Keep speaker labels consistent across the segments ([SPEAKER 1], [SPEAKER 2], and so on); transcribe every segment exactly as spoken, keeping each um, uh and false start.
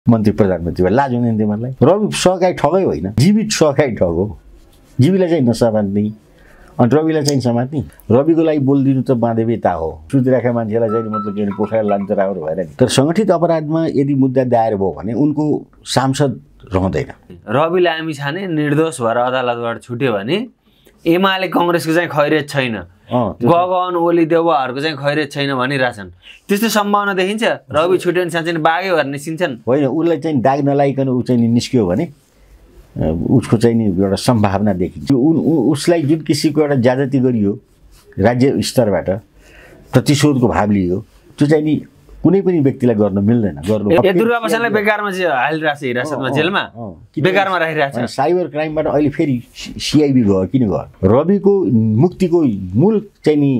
[SPEAKER 1] मन्त्री प्रधानमन्त्री भए लाज हुँदैन तिमीहरूलाई? रवि सहकारी ठगै होइन, जीवित सहकारी ठग हो। जीवीलाई चाहिँ नसमात्ने अनि रविलाई चाहिँ समात्ने। रविको लागि बोलिदिनु त बाँधेता हो। सुतिराखेका मान्छेलाई चाहिँ मतलब के पोखरा लान्छ राम्रो भएर नि। तर सङ्गठित अपराधमा यदि मुद्दा दायर भयो भने उनको सांसद रहँदैन।
[SPEAKER 2] रवि लामिछाने निर्दोष भएर अदालतबाट छुट्यो भने एमाले कांग्रेसको चाहिँ खैरियत छैन, गगन ओली देउवाहरूको चाहिँ खैरियत छैन भनिरहेछन्। त्यस्तो सम्भावना देखिन्छ? रवि छुट्यो भने साँच्चै बाघै भएर निस्किन्छन्?
[SPEAKER 1] होइन, उसलाई चाहिँ दाग नलाइकन ऊ चाहिँ निस्क्यो भने उसको चाहिँ नि एउटा सम्भावना देखिन्छ। उसलाई जुन किसिमको एउटा ज्यादती गरियो राज्य स्तरबाट, प्रतिशोधको भाव लियो, त्यो चाहिँ नि कुनै पनि व्यक्तिलाई गर्न मिल्दैन। गर्नु
[SPEAKER 2] दुर्गा प्रसादलाई बेकारमा चाहिँ हालिरहेछ हिरासतमा, जेलमा बेकारमा राखिरहेछ।
[SPEAKER 1] साइबर क्राइमबाट अहिले फेरि सिआइबी गयो। किन गयो? रविको मुक्तिको मूल चाहिँ नि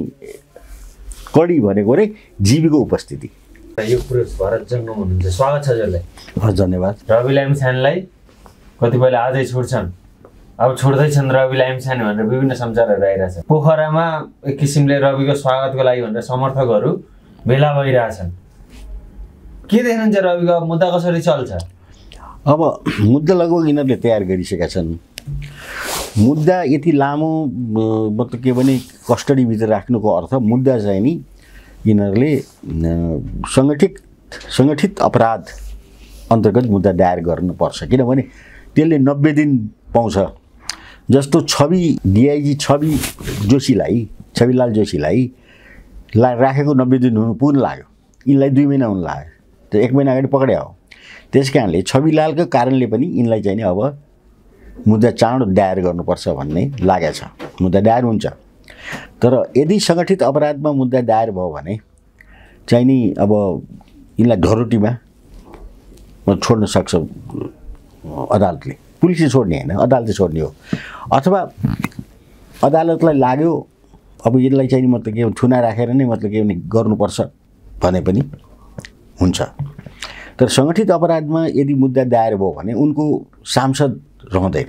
[SPEAKER 1] कडी भनेको रे जीवीको उपस्थिति।
[SPEAKER 2] यो पुरुष भरत जङ्गम हुनुहुन्छ, स्वागत छ हजुरलाई।
[SPEAKER 1] हस्, धन्यवाद।
[SPEAKER 2] रवि लामिछानेलाई कतिपयले आजै छोड्छन्, अब छोड्दैछन् रवि लामिछाने भनेर विभिन्न समाचारहरू आइरहेछ। पोखरामा एक किसिमले रविको स्वागतको लागि भनेर समर्थकहरू भेला भइरहेछन्। के देख्नुहुन्छ रविको मुद्दा कसरी चल्छ?
[SPEAKER 1] अब मुद्दा लगभग यिनीहरूले तयार गरिसकेका छन्। मुद्दा यति लामो मतलब के भने कस्टडीभित्र राख्नुको अर्थ मुद्दा चाहिँ नि यिनीहरूले सङ्गठित सङ्गठित अपराध अन्तर्गत मुद्दा दायर गर्नुपर्छ। किनभने त्यसले नब्बे दिन पाउँछ। जस्तो छवि डिआइजी छवि जोशीलाई छविलाल जोशीलाई ला राखेको नब्बे दिन हुनु पुग्न लाग्यो, यिनलाई दुई महिना हुन लाग्यो, त्यो एक महिना अगाडि पक्रिया हो। त्यस कारणले छविलालको कारणले पनि यिनलाई चाहिँ नि अब मुद्दा चाँडो दायर गर्नुपर्छ भन्ने लागेको छ। मुद्दा दायर हुन्छ, तर यदि सङ्गठित अपराधमा मुद्दा दायर भयो भने चाहिँ नि अब यिनलाई ढोरोटीमा छोड्न सक्छ अदालतले। पुलिसले छोड्ने होइन, अदालतले छोड्ने हो। अथवा अदालतलाई लाग्यो अब यसलाई चाहिँ मतलब के थुना राखेर नै मतलब के भने गर्नुपर्छ भने पनि हुन्छ। तर सङ्गठित अपराधमा यदि मुद्दा दायर भयो भने उनको सांसद रहँदैन,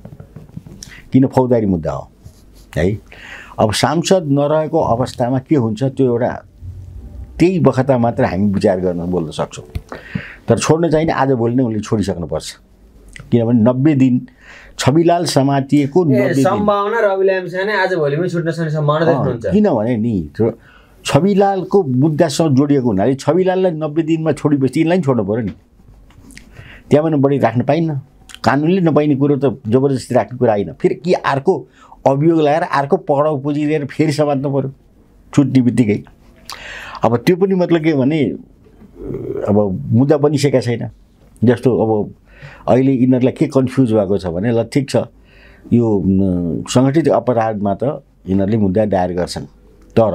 [SPEAKER 1] किन फौजदारी मुद्दा हो है। अब सांसद नरहेको अवस्थामा के हुन्छ त्यो एउटा त्यही बखतमा मात्र हामी विचार गर्न बोल्न सक्छौँ। तर छोड्न चाहिँ आज भोलि नै उनले छोडिसक्नुपर्छ। किनभने नब्बे दिन छविलाल समातिएको
[SPEAKER 2] सम्भावना रवि लामिछाने आज भोलिमै छुट्न सक्ने सम्भावना देख्नुहुन्छ?
[SPEAKER 1] किनभने नि छविलालको मुद्दासँग जोडिएको हुनाले छविलाललाई नब्बे दिनमा छोडेपछि यिनलाई छोड्नु पऱ्यो नि। त्यहाँबाट बढी राख्न पाइन्न। कानुनले नपाइने कुरो त जबरजस्ती राख्ने कुरा होइन। फेरि के अर्को अभियोग लगाएर अर्को पक्राउ पुँजी लिएर फेरि समात्नु पऱ्यो छुट्ने बित्तिकै। अब त्यो पनि मतलब के भने अब मुद्दा बनिसकेका छैन। जस्तो अब अहिले यिनीहरूलाई के कन्फ्युज भएको छ भने ल ठिक छ यो सङ्गठित अपराधमा त यिनीहरूले मुद्दा दायर गर्छन्, तर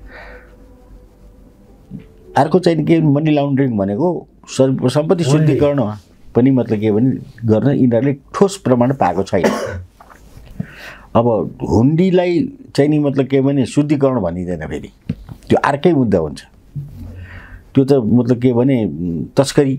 [SPEAKER 1] अर्को चाहिँ के मनी लाउन्ड्रिङ भनेको सम्पत्ति शुद्धिकरण पनि मतलब के भने गर्न यिनीहरूले ठोस प्रमाण पाएको छैन। अब हुन्डीलाई चाहिँ नि मतलब के भने शुद्धिकरण भनिँदैन, फेरि त्यो अर्कै मुद्दा हुन्छ। त्यो त मतलब के भने तस्करी,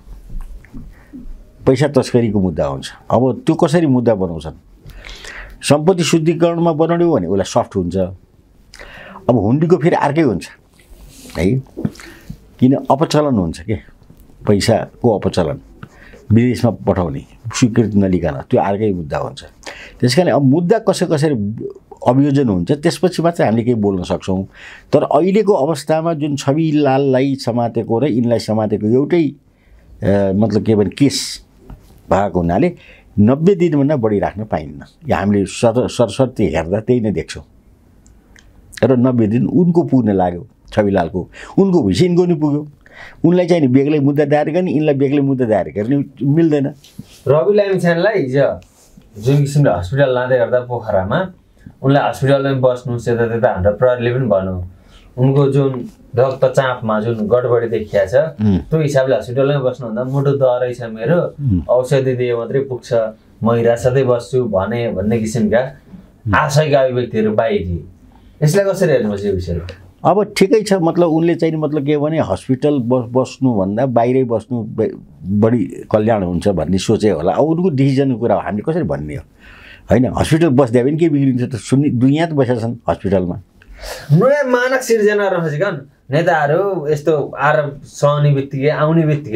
[SPEAKER 1] पैसा तस्करीको मुद्दा हुन्छ। अब त्यो कसरी मुद्दा बनाउँछन्? सम्पत्ति शुद्धिकरणमा बनाउने हो भने उसलाई सफ्ट हुन्छ। अब हुन्डीको फेरि अर्कै हुन्छ है, किन अपचलन हुन्छ के पैसाको अपचलन, विदेशमा पठाउने स्वीकृति नलिकन, त्यो अर्कै मुद्दा हुन्छ। त्यस कारण अब मुद्दा कसै कसरी अभियोजन हुन्छ त्यसपछि मात्र हामीले केही बोल्न सक्छौँ। तर अहिलेको अवस्थामा जुन छविलाललाई समातेको र यिनलाई समातेको एउटै मतलब के भने केस भएको हुनाले नब्बे दिनभन्दा बढी राख्न पाइन्न। या हामीले सर सरसर्ती हेर्दा त्यही नै देख्छौँ। र नब्बे दिन उनको पुग्न लाग्यो, छविलालको उनको भएपछि यिनको नि पुग्यो। उनलाई चाहिँ नि बेग्लै मुद्दा दायर गर्ने, यिनलाई बेग्लै मुद्दा दायर गर्ने मिल्दैन।
[SPEAKER 2] रवि लामिछानेलाई हिजो जुन किसिमले हस्पिटल लाँदै गर्दा पोखरामा उनलाई हस्पिटलमै बस्नु यता त्यता हाम्रो प्रहरीले पनि भन्नु, उनको जुन रक्तचापमा जुन गडबडी देखिया छ त्यो हिसाबले हस्पिटलमै बस्नुभन्दा मुटु दरै छ मेरो, औषधि दिए मात्रै पुग्छ, म हिरासतै बस्छु भने भन्ने किसिमका आशयका अभिव्यक्तिहरू बाहिरिए। यसलाई कसरी हेर्नुपर्छ यो विषयमा?
[SPEAKER 1] अब ठिकै छ, मतलब उनले चाहिँ मतलब के भने हस्पिटल बस बस्नुभन्दा बाहिरै बस्नु बढी कल्याण हुन्छ भन्ने सोचे होला। अब उनको डिसिजनको कुरा हामीले कसरी भन्ने हो होइन। हस्पिटल बस्दा पनि के बिग्रिन्छ त? सुनि दुनियाँ त बसेका छन् हस्पिटलमा।
[SPEAKER 2] नयाँ मानक सिर्जना रहेछ क्या नेताहरू यस्तो आरोप सहने बित्तिकै आउने बित्तिकै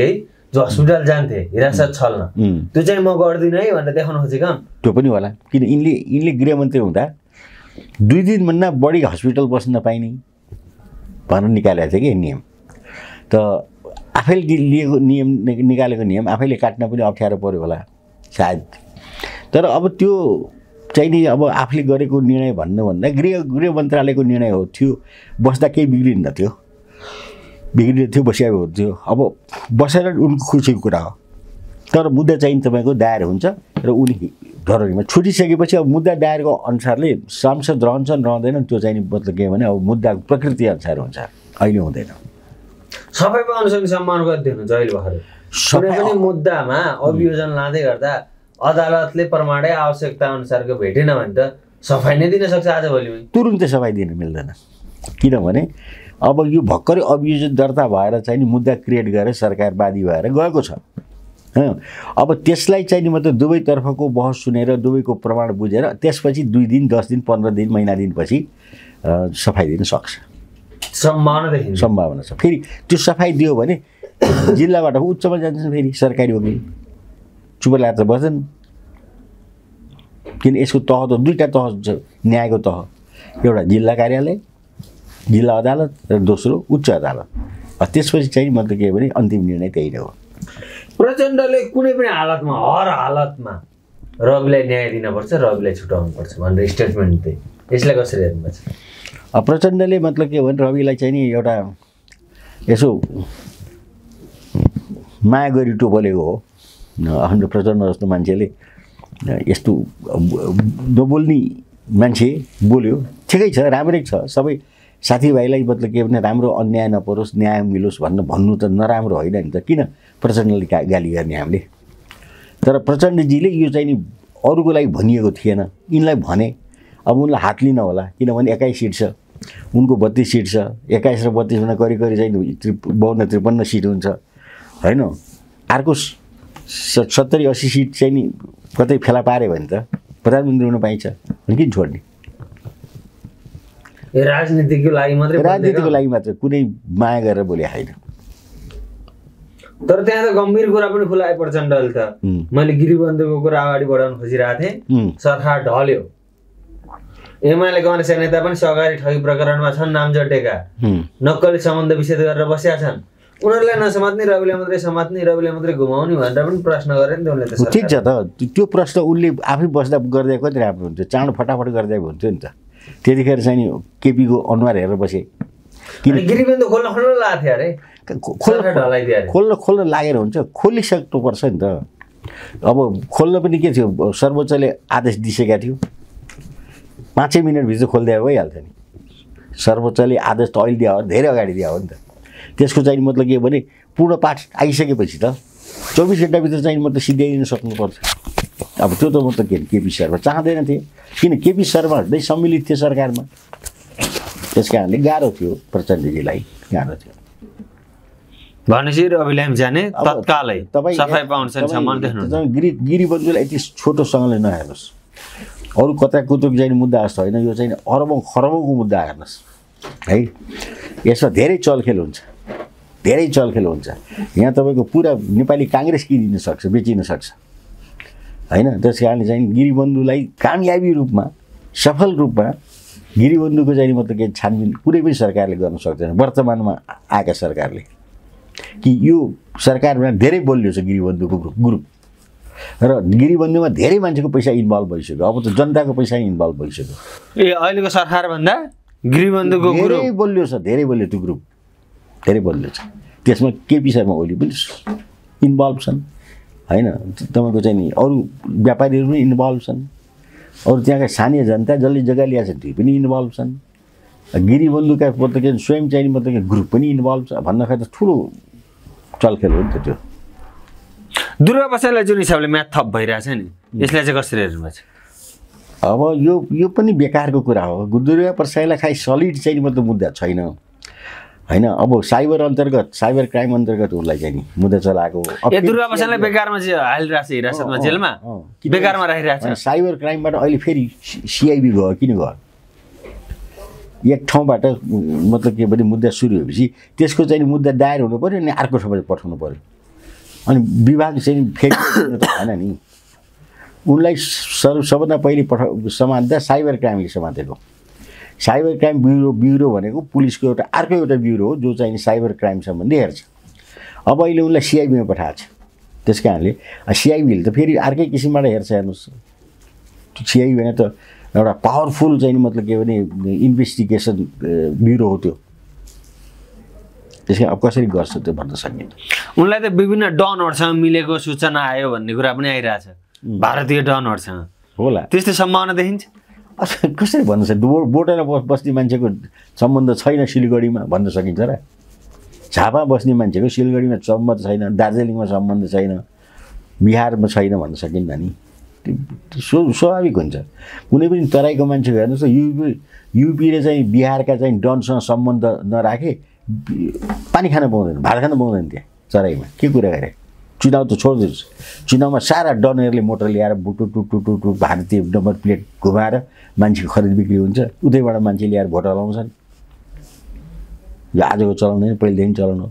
[SPEAKER 2] जो हस्पिटल जान्थे हिरासत छल्न त्यो चाहिँ म गर्दिनँ है भनेर देखाउन खोजेको
[SPEAKER 1] त्यो पनि होला किन यिनले यिनले गृहमन्त्री हुँदा दुई दिनभन्दा बढी हस्पिटल बस्न नपाइने भनेर निकालेको थियो कि नियम त आफैले लिएको नियम निकालेको नियम आफैले काट्न पनि अप्ठ्यारो पर्यो होला सायद तर अब त्यो चाहिँ नि अब आफूले गरेको निर्णय भन्नुभन्दा गृह गृह मन्त्रालयको निर्णय हो थियो बस्दा केही बिग्रिन्न थियो बिग्रिने थियो बसिया हुन्थ्यो अब बसेर उनको खुसीको कुरा हो तर मुद्दा चाहिँ तपाईँको दायर हुन्छ र उनी धरोहरमा छुटिसकेपछि अब मुद्दा दायरको अनुसारले सांसद रहन्छन् रहँदैनन् त्यो चाहिँ मतलब के भने अब मुद्दाको प्रकृति अनुसार हुन्छ अहिले हुँदैन
[SPEAKER 2] सफाइ पाउनुसँग सम्मान गरिदिनुहुन्छ अहिले भर्खर कुनै पनि मुद्दामा अभियोजन लाँदै गर्दा अदालतले प्रमाणै आवश्यकता अनुसारको भेटेन भने त सफाइ नै दिन सक्छ आजभोलिमै
[SPEAKER 1] तुरुन्तै सफाइ दिन मिल्दैन किनभने अब यो भर्खरै अभियोजन दर्ता भएर चाहिँ नि मुद्दा क्रिएट गरेर सरकारवादी भएर गएको छ अब त्यसलाई चाहिँ नि मतलब दुवैतर्फको बहस सुनेर दुवैको प्रमाण बुझेर त्यसपछि दुई दिन दस दिन पन्ध्र दिन महिना दिनपछि सफाइ दिन सक्छ
[SPEAKER 2] सम्भावना देखिन्छ
[SPEAKER 1] सम्भावना छ फेरि त्यो सफाइ दियो भने जिल्लाबाट उच्चमा जान्छन् फेरि सरकारी वकिल चुप लागेर त बस्छन् किन यसको तह त दुईवटा तह छ न्यायको तह एउटा जिल्ला कार्यालय जिल्ला अदालत र दोस्रो उच्च अदालत त्यसपछि चाहिँ मतलब के भने अन्तिम निर्णय त्यही नै हो
[SPEAKER 2] प्रचण्डले कुनै पनि हालतमा हर हालतमा रविलाई न्याय दिनुपर्छ रविलाई छुटाउनुपर्छ भनेर स्टेटमेन्ट दिए यसलाई कसरी हेर्नुपर्छ
[SPEAKER 1] प्रचण्डले मतलब के भने रविलाई चाहिँ नि एउटा यसो माया गरी टोपलेको हो हाम्रो प्रचण्ड जस्तो मान्छेले यस्तो नबोल्ने मान्छे बोल्यो ठिकै छ राम्रै छ सबै साथीभाइलाई मतलब के भने राम्रो अन्याय नपरोस् न्याय मिलोस् भन्न भन्नु त नराम्रो होइन नि त किन प्रचण्डले गाली गर्ने हामीले तर प्रचण्डजीले यो चाहिँ नि अरूको लागि भनिएको थिएन यिनलाई भने अब उनलाई हात लिन होला किनभने एक्काइस सिट छ उनको बत्तिस सिट छ एक्काइस र बत्तिसभन्दा करिब करिब चाहिँ त्रि बाउन्न त्रिपन्न सिट हुन्छ होइन अर्को सत्तरी अस्सी सिट चाहिँ नि कतै फेला पार्यो भने त प्रधानमन्त्री हुन पाइन्छ अनि किन छोड्ने
[SPEAKER 2] राजनीतिको लागि मात्रै
[SPEAKER 1] राजनीतिको लागि मात्र कुनै माया गरेर बोले होइन
[SPEAKER 2] तर त्यहाँ त गम्भीर कुरा पनि खुलाए प्रचण्डले त मैले गिरिबन्धुको कुरा अगाडि बढाउन खोजिरहेको थिएँ सरकार ढल्यो एमाले कांग्रेस नेता पनि सहकारी ठगी प्रकरणमा छन् नामजटेका नक्कली सम्बन्ध विच्छेद गरेर बसेका छन् उनीहरूलाई नसमात्ने रविले मात्रै समात्ने रविले मात्रै घुमाउने भनेर पनि प्रश्न गरे नि उनले त
[SPEAKER 1] ठिक छ त त्यो प्रश्न उनले आफै बस्दा गर्दै कति राम्रो हुन्थ्यो चाँडो फटाफट गर्दै हुन्थ्यो नि त त्यतिखेर चाहिँ केपीको अनुहार हेरेर बसे
[SPEAKER 2] किन गिरिबन्धु खोल्न खोल्न लागेको थियो अरे खोल्न ढलाइदियो अरे
[SPEAKER 1] खोल्न खोल्न लागेर हुन्छ खोलिसक्नुपर्छ नि त अब खोल्न पनि के थियो सर्वोच्चले आदेश दिइसकेका थियो पाँचै मिनटभित्र खोलिदिए भइहाल्थ्यो नि सर्वोच्चले आदेश त अहिले दियो धेरै अगाडि दियो हो नि त त्यसको चाहिँ मतलब के भने पूर्ण पाठ आइसकेपछि त चौबिस घन्टाभित्र चाहिँ मतलब सिद्ध्याइदिन सक्नुपर्छ अब त्यो त मतलब के केपी शर्मा चाहँदैन थिए किन केपी शर्मा नै सम्मिलित थिए सरकारमा त्यस कारणले गाह्रो थियो प्रचण्डजीलाई गाह्रो थियो
[SPEAKER 2] भनेपछि रविलाई जाने तत्कालै सफाइ पाउँछ सम्मान देख्नु
[SPEAKER 1] गिरी गिरिबन्धुलाई यति छोटोसँगले नहेर्नुहोस् अरू कता कुतुक चाहिँ मुद्दा जस्तो होइन यो चाहिँ अरबौँ खरबौँको मुद्दा हेर्नुहोस् है यसमा धेरै चलखेल हुन्छ धेरै चलखेल हुन्छ यहाँ तपाईँको पुरा नेपाली काङ्ग्रेस किनिन सक्छ बेचिन सक्छ होइन त्यस कारणले चाहिँ गिरिबन्धुलाई कामयाबी रूपमा सफल रूपमा गिरिबन्धुको चाहिँ मतलब के छानबिन कुनै पनि सरकारले गर्न सक्दैन वर्तमानमा आएका सरकारले कि यो सरकारमा धेरै बलियो छ गिरिबन्धुको ग्रुप ग्रुप र गिरिबन्धुमा धेरै मान्छेको पैसा इन्भल्भ भइसक्यो अब त जनताको पैसा इन्भल्भ भइसक्यो
[SPEAKER 2] ए अहिलेको सरकारभन्दा गिरिबन्धुको ग्रुप
[SPEAKER 1] धेरै बलियो छ धेरै बलियो त्यो ग्रुप धेरै बलियो छ त्यसमा केपी शर्मा ओली पनि इन्भल्भ छन् होइन तपाईँको चाहिँ नि अरू व्यापारीहरू पनि इन्भल्भ छन् अरू त्यहाँका स्थानीय जनता जसले जग्गा ल्याएको छ त्यो पनि इन्भल्भ छन् गिरिबन्धुका मतलब के स्वयं चाहिँ मतलब के ग्रुप पनि इन्भल्भ छ भन्दाखेरि त ठुलो चलखेल हो नि त त्यो
[SPEAKER 2] दुर्गा प्रसादलाई जुन हिसाबले म्याथ थप भइरहेछ नि यसलाई चाहिँ कसरी हेर्नु छ
[SPEAKER 1] अब यो यो पनि बेकारको कुरा हो दुर्गा प्रसादलाई खाइ सलिड चाहिँ मतलब मुद्दा छैन होइन अब साइबर अन्तर्गत साइबर क्राइम अन्तर्गत उसलाई चाहिँ नि मुद्दा चलाएको
[SPEAKER 2] ए दुर्गा प्रसादलाई बेकारमा चाहिँ हालिरहेको छ हिरासतमा जेलमा बेकारमा राखिरहेको छ
[SPEAKER 1] साइबर क्राइमबाट अहिले फेरि सिआइबी गयो किन गयो एक ठाउँबाट मतलब के भने मुद्दा सुरु भएपछि त्यसको चाहिँ मुद्दा दायर हुनु पऱ्यो अनि अर्को ठाउँमा पठाउनु पऱ्यो अनि विभाग चाहिँ फेरि त भएन नि। उनलाई सर्व सबभन्दा पहिले पठा समात्दा साइबर क्राइमले समातेको। साइबर क्राइम ब्युरो ब्युरो भनेको पुलिसको एउटा अर्को एउटा ब्युरो हो जो चाहिँ साइबर क्राइम सम्बन्धी हेर्छ। अब अहिले उनलाई सिआइबीमा पठाएको छ। त्यस कारणले सिआइबीले त फेरि अर्कै किसिमबाट हेर्छ। हेर्नुहोस्, त्यो सिआइबी भने त एउटा पावरफुल चाहिँ मतलब के भने इन्भेस्टिगेसन ब्युरो हो त्यो। त्यसै अब कसरी गर्छ त्यो भन्न सकिन्न।
[SPEAKER 2] उनलाई त विभिन्न डनहरूसँग मिलेको सूचना आयो भन्ने कुरा पनि आइरहेछ, भारतीय डनहरूसँग
[SPEAKER 1] होला।
[SPEAKER 2] त्यस्तो सम्भावना देखिन्छ?
[SPEAKER 1] कसरी भन्न सक्छ? बोटेर बस्ने मान्छेको सम्बन्ध छैन सिलगढीमा भन्न सकिन्छ र? झापा बस्ने मान्छेको सिलगढीमा सम्बन्ध छैन, दार्जिलिङमा सम्बन्ध छैन, बिहारमा छैन भन्न सकिन्न नि। त्यो स्वाभाविक हुन्छ। कुनै पनि तराईको मान्छे हेर्नुहोस् त, युपी युपीले चाहिँ बिहारका चाहिँ डनसँग सम्बन्ध नराखे पानी खान पाउँदैन, भात खान पाउँदैन त्यहाँ तराईमा। के कुरा गरे? चुनाव त छोडिदिनुहोस्, चुनावमा सारा डनहरूले मोटर ल्याएर बुटु टुटु टुटु भारतीय नम्बर प्लेट घुमाएर मान्छेको खरिद बिक्री हुन्छ, उतैबाट मान्छे ल्याएर भोट हलाउँछन्। यो आजको चलन होइन, पहिलेदेखि चलन हो।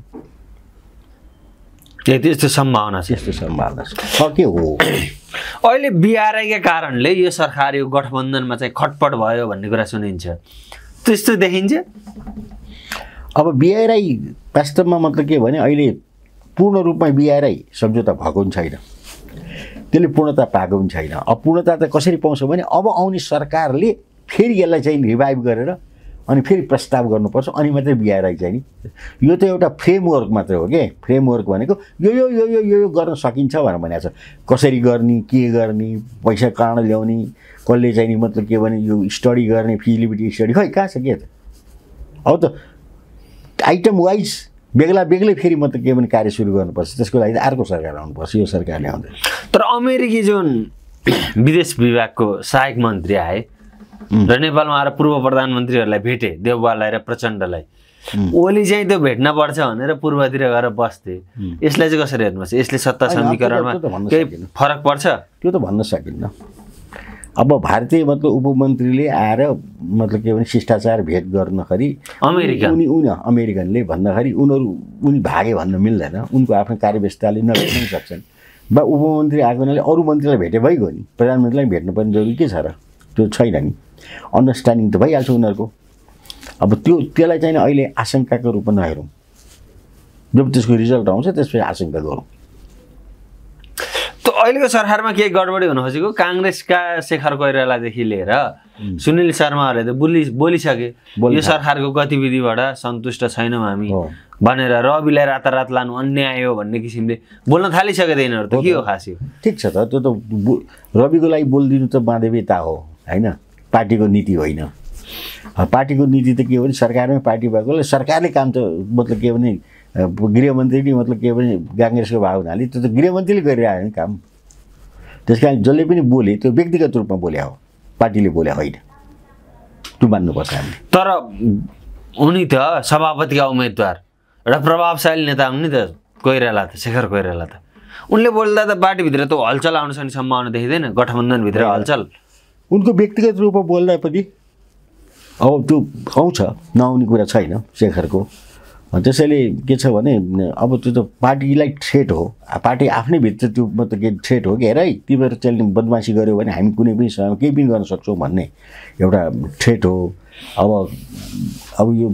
[SPEAKER 2] त्यस्तो सम्भावना छ?
[SPEAKER 1] त्यस्तो सम्भावना छ के हो?
[SPEAKER 2] अहिले बिआरआईका कारणले यो सरकार यो गठबन्धनमा चाहिँ खटपट भयो भन्ने कुरा सुनिन्छ, त्यस्तो देखिन्छ?
[SPEAKER 1] अब बिआरआई वास्तवमा मतलब के भने अहिले पूर्ण रूपमा बिआरआई सम्झौता भएको पनि छैन, त्यसले पूर्णता पाएको पनि छैन। अब पूर्णता त कसरी पाउँछ भने अब आउने सरकारले फेरि यसलाई चाहिँ रिभाइभ गरेर अनि फेरि प्रस्ताव गर्नुपर्छ, अनि मात्रै बिआरआई चाहिँ नि। यो त एउटा फ्रेमवर्क मात्रै हो के। फ्रेमवर्क भनेको यो यो यो यो यो गर्न सकिन्छ भनेर भनेको छ। कसरी गर्ने, के गर्ने, पैसा कहाँ ल्याउने, कसले चाहिँ नि मतलब के भने यो स्टडी गर्ने, फिजिबिलिटी स्टडी खै कहाँ छ के त? अब त आइटम वाइज बेग्ला बेग्लै फेरि मतलब के भने कार्य सुरु गर्नुपर्छ। त्यसको लागि त अर्को सरकार आउनुपर्छ, यो सरकारले आउँदैन।
[SPEAKER 2] तर अमेरिकी जुन विदेश विभागको सहायक मन्त्री आए र नेपालमा आएर पूर्व प्रधानमन्त्रीहरूलाई भेटे, देउवालाई र प्रचण्डलाई, ओली चाहिँ त्यो भेट्न पर्छ भनेर पूर्वतिर गएर बस्थे। यसलाई चाहिँ कसरी हेर्नुपर्छ? यसले सत्ता समीकरणमा केही फरक पर्छ?
[SPEAKER 1] त्यो त भन्न सकिन्न। अब भारतीय मतलब उपमन्त्रीले आएर मतलब के भने शिष्टाचार भेट गर्नखेरि
[SPEAKER 2] अमेरिका
[SPEAKER 1] उनी उनी अमेरिकनले भन्दाखेरि उनीहरू उनी भागे भन्न मिल्दैन। उनको आफ्नो कार्यव्यस्तताले नभेट्न सक्छन्। बा उपमन्त्री आएको हुनाले अरू मन्त्रीलाई भेटे भइगयो नि, प्रधानमन्त्रीलाई भेट्नुपर्ने जरुरी के छ र? त्यो छैन नि। अन्डरस्ट्यान्डिङ त भइहाल्छ उनीहरूको। अब त्यो त्यसलाई चाहिँ अहिले आशंकाको रूपमा नहेरौँ। जब त्यसको रिजल्ट आउँछ त्यसपछि आशंका गरौँ।
[SPEAKER 2] त अहिलेको सरकारमा के गडबडी हुन खोजेको? काङ्ग्रेसका शेखर कोइरालादेखि लिएर सुनिल शर्माहरूले त बोलि बोलिसके यो सरकारको गतिविधिबाट सन्तुष्ट छैनौँ हामी भनेर, रविलाई रातारात लानु अन्याय हो भन्ने किसिमले बोल्न थालिसके यिनीहरू त। के हो खास यो?
[SPEAKER 1] ठिक छ त, त्यो त रविको लागि बोलिदिनु त मानवीयता हो होइन, पार्टीको नीति होइन। पार्टीको नीति त के हो भने सरकारमै पार्टी भएकोले सरकारले काम त मतलब के भने गृहमन्त्री नि मतलब के भने काङ्ग्रेसको भाग हुनाले त्यो त गृहमन्त्रीले गरिरहेको नि काम। त्यस कारण जसले पनि बोले त्यो व्यक्तिगत रूपमा बोले हो, पार्टीले बोले होइन। त्यो मान्नुपर्छ हामीले।
[SPEAKER 2] तर उनी त सभापतिका उम्मेदवार, एउटा प्रभावशाली नेता हुन् नि त कोइराला, त शेखर कोइराला त। उनले बोल्दा त पार्टीभित्र त हलचल आउन सक्ने सम्भावना देखिँदैन? गठबन्धनभित्र हलचल
[SPEAKER 1] उनको व्यक्तिगत रूपमा बोल्दा पनि अब त्यो आउँछ, नआउने कुरा छैन शेखरको। त्यसैले के छ भने अब त्यो त पार्टीलाई थ्रेट हो। पार्टी आफ्नै भित्र त्यो मतलब के थ्रेट हो कि हेर है तिमीहरू चाहिँ बदमासी गऱ्यो भने हामी कुनै पनि समयमा केही पनि गर्न सक्छौँ भन्ने एउटा थ्रेट हो। अब अब यो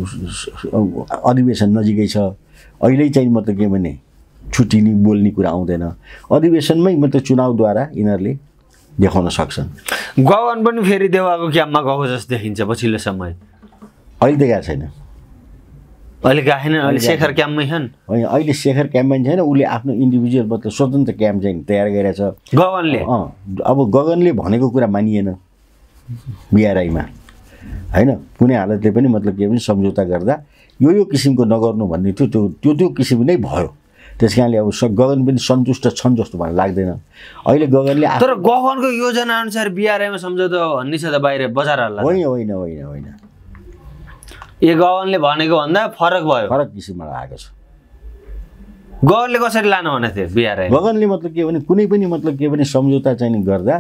[SPEAKER 1] अधिवेशन नजिकै छ, अहिले चाहिँ मतलब के भने छुट्टिने बोल्ने कुरा आउँदैन। अधिवेशनमै मतलब चुनावद्वारा यिनीहरूले देखाउन सक्छन्।
[SPEAKER 2] गगन पनि फेरि देवाको क्याम्पमा गएको जस्तो देखिन्छ पछिल्लो समय।
[SPEAKER 1] अहिले त गएको छैन,
[SPEAKER 2] अहिले गएको छैन, अहिले शेखर क्याम्पमै छन्।
[SPEAKER 1] होइन, अहिले शेखर क्याम्पमै छैन, उसले आफ्नो इन्डिभिजुअल मतलब स्वतन्त्र क्याम्प चाहिँ तयार गरेको छ
[SPEAKER 2] गगनले।
[SPEAKER 1] अँ अब गगनले भनेको कुरा मानिएन बिआरआईमा होइन, कुनै हालतले पनि मतलब के भने सम्झौता गर्दा यो यो किसिमको नगर्नु भन्ने थियो, त्यो त्यो त्यो किसिम नै भयो। त्यस कारणले अब गगन पनि सन्तुष्ट छन् जस्तो मलाई लाग्दैन अहिले गगनले।
[SPEAKER 2] तर गगनको योजना अनुसार बिआरआईमा सम्झौता भन्ने छ त बाहिर बजार हाल्ला?
[SPEAKER 1] होइन होइन होइन होइन,
[SPEAKER 2] ए गगनले भनेको भन्दा फरक भयो,
[SPEAKER 1] फरक किसिमबाट आएको छ।
[SPEAKER 2] गगनले कसरी लानु भनेको थियो बिआरआई?
[SPEAKER 1] गगनले मतलब के भने कुनै पनि मतलब के भने सम्झौता चाहिँ गर्दा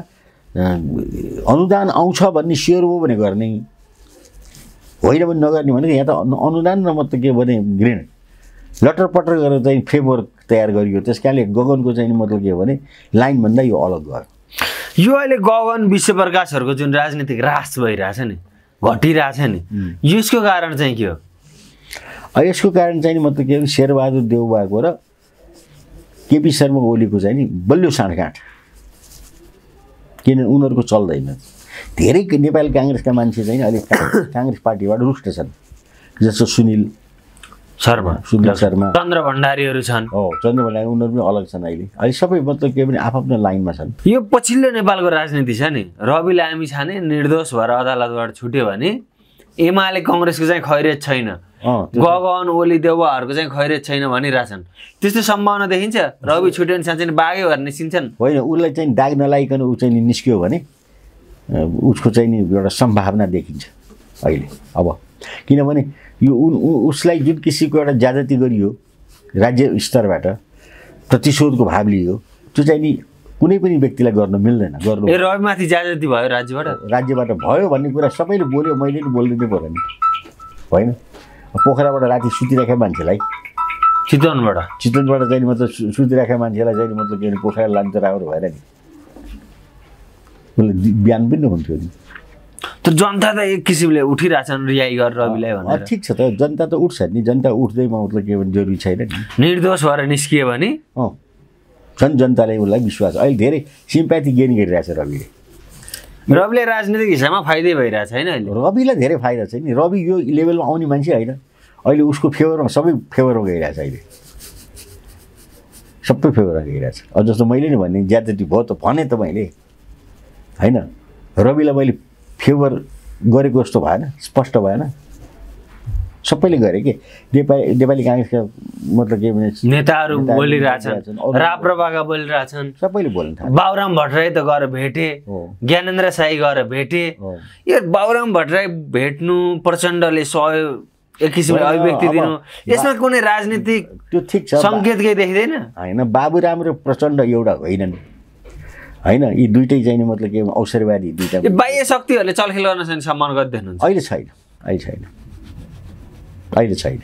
[SPEAKER 1] अनुदान आउँछ भन्ने स्योर हो भने गर्ने, होइन भने नगर्ने भनेको यहाँ त अनुदान र मतलब के भने ऋण लटरपटर गरेर चाहिँ फ्रेमवर्क तयार गरियो। त्यस कारणले गगनको चाहिँ मतलब के हो भने लाइनभन्दा यो अलग भयो।
[SPEAKER 2] यो अहिले गगन विश्वप्रकाशहरूको जुन राजनीतिक रास भइरहेछ नि, घटिरहेछ नि, यसको कारण चाहिँ के हो?
[SPEAKER 1] यसको कारण चाहिँ मतलब के हो, शेरबहादुर देउबाको र केपी शर्मा ओलीको चाहिँ नि बलियो साँठगाँठ, किन उनीहरूको चल्दैन। धेरै नेपाली काङ्ग्रेसका मान्छे चाहिँ अहिले काङ्ग्रेस पार्टीबाट रुष्ट छन्, जस्तो सुनिल
[SPEAKER 2] शर्मा
[SPEAKER 1] सुनिल शर्मा
[SPEAKER 2] चन्द्र भण्डारीहरू छन्।
[SPEAKER 1] हो, चन्द्र भण्डारी उनीहरू पनि अलग छन् अहिले। अहिले सबै मतलब के भने आफ्नो लाइनमा छन्।
[SPEAKER 2] यो पछिल्लो नेपालको राजनीति छ नि, रवि लामी छाने निर्दोष भएर अदालतबाट छुट्यो भने एमाले कङ्ग्रेसको चाहिँ खैरियत छैन, गगन ओली देउवाहरूको चाहिँ खैरियत छैन भनिरहेछन्। त्यस्तो सम्भावना देखिन्छ? रवि छुट्यो भने साँच्चै बाघै भएर निस्किन्छन्? होइन,
[SPEAKER 1] उसलाई चाहिँ दाग नलाइकन ऊ चाहिँ निस्क्यो भने उसको चाहिँ नि एउटा सम्भावना देखिन्छ अहिले। अब किनभने यो उसलाई जुन किसिमको एउटा ज्यादती गरियो राज्य स्तरबाट, प्रतिशोधको भाव लियो, त्यो चाहिँ नि कुनै पनि व्यक्तिलाई गर्न मिल्दैन। गर्नु
[SPEAKER 2] ए रविमाथि ज्यादती भयो राज्यबाट?
[SPEAKER 1] राज्यबाट भयो भन्ने कुरा सबैले बोल्यो, मैले नि बोल्नु नै पऱ्यो नि, होइन? पोखराबाट राति सुतिराखेका मान्छेलाई,
[SPEAKER 2] चितवनबाट
[SPEAKER 1] चितवनबाट चाहिँ मतलब सुतिराखेका मान्छेलाई चाहिँ मतलब के भने पोखरा लानु त राम्रो भएर नि, उसले बिहान पनि हुन्थ्यो नि।
[SPEAKER 2] त जनता त एक किसिमले उठिरहेछन् रिहाई गरेर रविलाई भनेर।
[SPEAKER 1] ठिक छ त, जनता त उठ्छ नि, जनता उठ्दैमा मतलब के भने जरुरी छैन नि।
[SPEAKER 2] निर्दोष भएर निस्कियो भने
[SPEAKER 1] अँ झन् जनताले उसलाई विश्वास, अहिले धेरै सिम्प्याथी गेन गरिरहेछ रविले।
[SPEAKER 2] रविले राजनीतिक हिसाबमा फाइदै भइरहेछ होइन अहिले?
[SPEAKER 1] रविलाई धेरै फाइदा छ नि। रवि यो लेभलमा आउने मान्छे होइन, अहिले उसको फेभरमा सबै फेभरमा गइरहेछ, अहिले सबै फेभरमा गइरहेछ। अब जस्तो मैले नि भने ज्यादती भयो त भने त मैले, होइन? रविलाई मैले फेभर गरेको जस्तो भएन, स्पष्ट भएन, सबैले गरे के। नेपाली नेपाली काङ्ग्रेसका मतलब के भने
[SPEAKER 2] नेताहरू बोलिरहेछन्, राप्रपाका बोलिरहेछन्,
[SPEAKER 1] सबैले बोल्न थाले।
[SPEAKER 2] बाबुराम भट्टराई त गएर भेटे, ज्ञानेन्द्र साई गएर भेटे। यो बाबुराम भट्टराई भेट्नु, प्रचण्डले सहयोग एक किसिमले अभिव्यक्ति दिनु, यसमा कुनै राजनीतिक
[SPEAKER 1] त्यो ठिक छ
[SPEAKER 2] सङ्केत केही देखिँदैन?
[SPEAKER 1] होइन, बाबुराम र प्रचण्ड एउटा होइनन्, होइन? यी दुइटै चाहिँ मतलब के अवसरवादी दुइटा
[SPEAKER 2] बाह्य शक्तिहरूले चलखेल गर्न चाहिँ सम्मान गर्दैनन्?
[SPEAKER 1] अहिले छैन, अहिले छैन, अहिले छैन।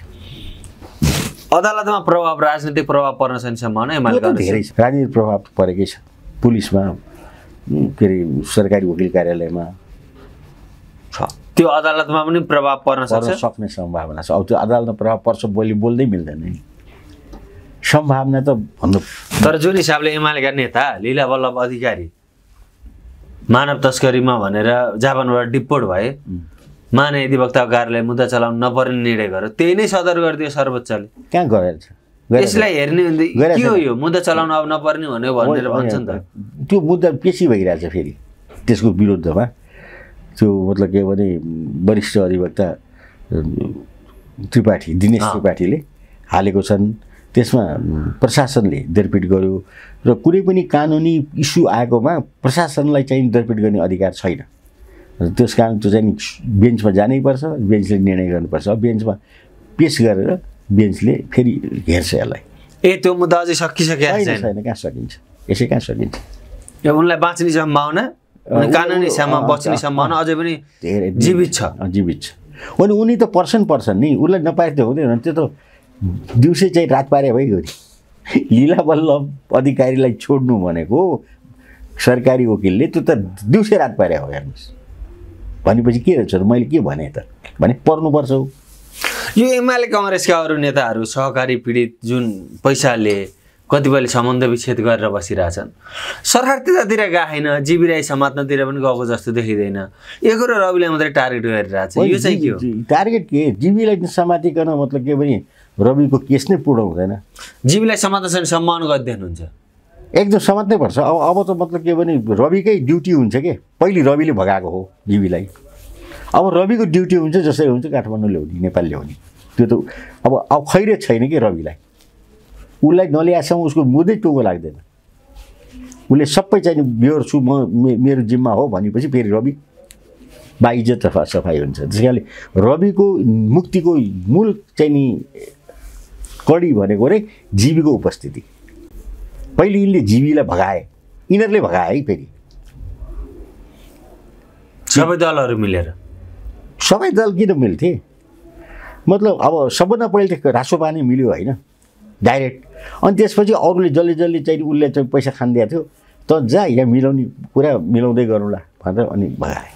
[SPEAKER 2] अदालतमा प्रभाव, राजनीतिक प्रभाव पर्न चाहिँ सम्भावना एमालेको
[SPEAKER 1] धेरै छ। राजनीतिक प्रभाव परेकै छ, पुलिसमा, के अरे सरकारी वकिल कार्यालयमा छ।
[SPEAKER 2] त्यो अदालतमा पनि प्रभाव पर्न सक्छ,
[SPEAKER 1] सक्ने सम्भावना छ। अब त्यो अदालतमा प्रभाव पर्छ बोली बोल्दै मिल्दैन नि, सम्भावना त भन्नु।
[SPEAKER 2] तर जुन हिसाबले एमालेका नेता लीला वल्लभ अधिकारी मानव तस्करीमा भनेर जापानबाट डिपोर्ट भए, महाधिवक्ता कार्यालय मुद्दा चलाउन नपर्ने निर्णय गर्यो, त्यही नै सदर गरिदियो सर्वोच्चले।
[SPEAKER 1] कहाँ गरेर छ?
[SPEAKER 2] यसलाई हेर्ने के हो, यो मुद्दा चलाउन अब नपर्ने भन्यो भनेर भन्छ नि त।
[SPEAKER 1] त्यो मुद्दा पेशी भइरहेछ फेरि त्यसको विरुद्धमा। त्यो मतलब के भने वरिष्ठ अधिवक्ता त्रिपाठी, दिनेश त्रिपाठीले हालेको छन्। त्यसमा प्रशासनले दरपिट गर्यो र कुनै पनि कानुनी इस्यु आएकोमा प्रशासनलाई चाहिँ दरपिट गर्ने अधिकार छैन। त्यस कारण त्यो चाहिँ बेन्चमा जानैपर्छ, बेन्चले निर्णय गर्नुपर्छ। बेन्चमा पेस गरेर बेन्चले फेरि हेर्छ यसलाई।
[SPEAKER 2] ए त्यो मुद्दा अझै सकिसकेको
[SPEAKER 1] छैन? कहाँ सकिन्छ, यसै कहाँ सकिन्छ?
[SPEAKER 2] यो उनलाई बाँच्ने सम्भावना, कानुनी हिसाबमा बच्ने सम्भावना अझै पनि धेरै जीवित छ,
[SPEAKER 1] जीवित छ। अनि उनी त पर्सन पर्सन नि, उसलाई नपाए त हुँदैन। त्यो त दिउँसै चाहिँ रात पारे भइगयो नि। लीला वल्लभ अधिकारीलाई छोड्नु भनेको सरकारी वकिलले, त्यो त दिउँसै रात पारे हो। हेर्नुहोस् भनेपछि के रहेछ, मैले के भने त भने पर्नुपर्छ।
[SPEAKER 2] यो एमाले कङ्ग्रेसका अरू नेताहरू सहकारी पीडित जुन पैसाले कतिपयले सम्बन्ध विच्छेद गरेर बसिरहेछन्, सरकार त्यतातिर गएन, जीवी राई समात्नतिर पनि गएको जस्तो देखिँदैन। एक र रविलाई मात्रै टार्गेट गरिरहेछ, यो चाहिँ के हो?
[SPEAKER 1] टार्गेट के? जीवीलाई समातिकन मतलब के भने रविको केस नै पुरो हुँदैन।
[SPEAKER 2] जीवीलाई समात्न चाहिँ सम्मान गर्दै हुनुहुन्छ,
[SPEAKER 1] एकदम समात्नै पर्छ। अब अब त मतलब के भने रविकै ड्युटी हुन्छ के, पहिले रविले भगाएको हो जीवीलाई, अब रविको ड्युटी हुन्छ जसरी हुन्छ काठमाडौँ ल्याउने, नेपाल ल्याउने। त्यो त अब अब खैरियत छैन कि रविलाई, उसलाई नल्याएसम्म उसको मुदै टोको लाग्दैन। उसले सबै चाहिँ बेहोर छु म, मेरो जिम्मा हो भनेपछि फेरि रवि बाइज्जत सफाइ हुन्छ। त्यस कारणले रविको मुक्तिको मूल चाहिँ नि कडी भनेको रे जीवीको उपस्थिति। पहिले यिनले जीवीलाई भगाए, यिनीहरूले भगाए है फेरि
[SPEAKER 2] सबै दलहरू मिलेर।
[SPEAKER 1] सबै दल किन मिल्थे? मतलब अब सबभन्दा पहिले त रासोपा नै मिल्यो होइन? डाइरेक्ट। अनि त्यसपछि अरूले जसले जसले चाहिँ उसले चाहिँ पैसा खानिदिएको थियो त जा यहाँ मिलाउने कुरा मिलाउँदै गरौँला भनेर अनि भए।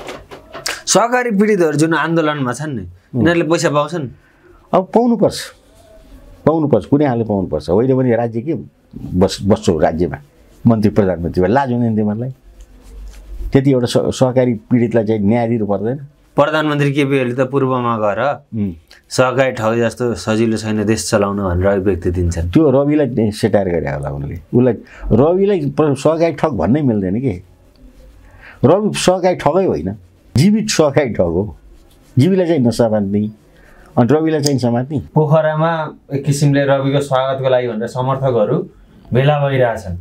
[SPEAKER 2] सहकारी पीडितहरू जुन आन्दोलनमा छन् नि यिनीहरूले पैसा पाउँछन्?
[SPEAKER 1] अब पाउनुपर्छ पाउनुपर्छ कुनै हालले पाउनुपर्छ। होइन भने राज्य के बस बस्छौ राज्यमा मन्त्री प्रधानमन्त्री भए लाज हुँदैन तिमीहरूलाई? त्यति एउटा सहकारी पीडितलाई चाहिँ न्याय दिनु पर्दैन?
[SPEAKER 2] प्रधानमन्त्री केपी ओलीले त पूर्वमा गएर सहकारी ठग जस्तो सजिलो छैन देश चलाउन भनेर अभिव्यक्ति दिन्छन्।
[SPEAKER 1] त्यो रविलाई सेटायर गरे होला उनले। उसलाई रविलाई सहकारी ठग भन्नै मिल्दैन कि। रवि सहकारी ठगै होइन, जीवित सहकारी ठग हो। जीवीलाई चाहिँ नसमात्ने अनि रविलाई चाहिँ समात्ने।
[SPEAKER 2] पोखरामा एक किसिमले रविको स्वागतको लागि भनेर समर्थकहरू भेला भइरहेछन्।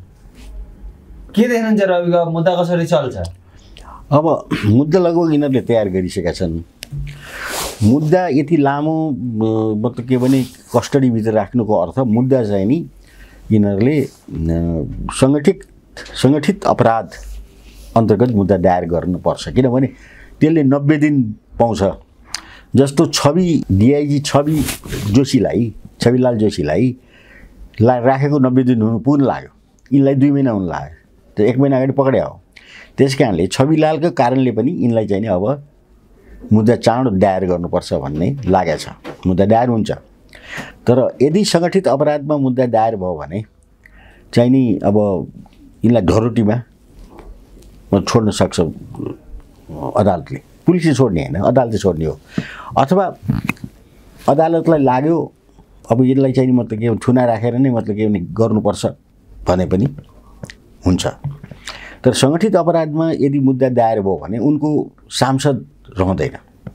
[SPEAKER 2] के देख्नुहुन्छ रविको मुद्दा कसरी चल्छ?
[SPEAKER 1] अब मुद्दा लगभग यिनीहरूले तयार गरिसकेका छन्। मुद्दा यति लामो मतलब के भने कस्टडीभित्र राख्नुको अर्थ मुद्दा चाहिँ नि यिनीहरूले सङ्गठित सङ्गठित अपराध अन्तर्गत मुद्दा दायर गर्नुपर्छ। किनभने त्यसले नब्बे दिन पाउँछ। जस्तो छवि डिआइजी छवि जोशीलाई छविलाल जोशीलाई ला राखेको नब्बे दिन हुनु पुग्न लाग्यो। यिनलाई दुई महिना हुन लाग्यो। त्यो एक महिना अगाडि पक्रिया हो। त्यस कारणले छविलालको कारणले पनि यिनलाई चाहिँ नि अब मुद्दा चाँडो दायर गर्नुपर्छ भन्ने लागेको छ। मुद्दा दायर हुन्छ तर यदि सङ्गठित अपराधमा मुद्दा दायर भयो भने चाहिँ नि अब यिनलाई ढरोटीमा छोड्न सक्छ अदालतले। पुलिसले छोड्ने होइन, अदालतले छोड्ने हो। अथवा अदालतलाई लाग्यो अब यसलाई चाहिँ मतलब के थुना राखेर नै मतलब के भने गर्नुपर्छ भने पनि हुन्छ। तर सङ्गठित अपराधमा यदि मुद्दा दायर भयो भने उनको सांसद रहँदैन,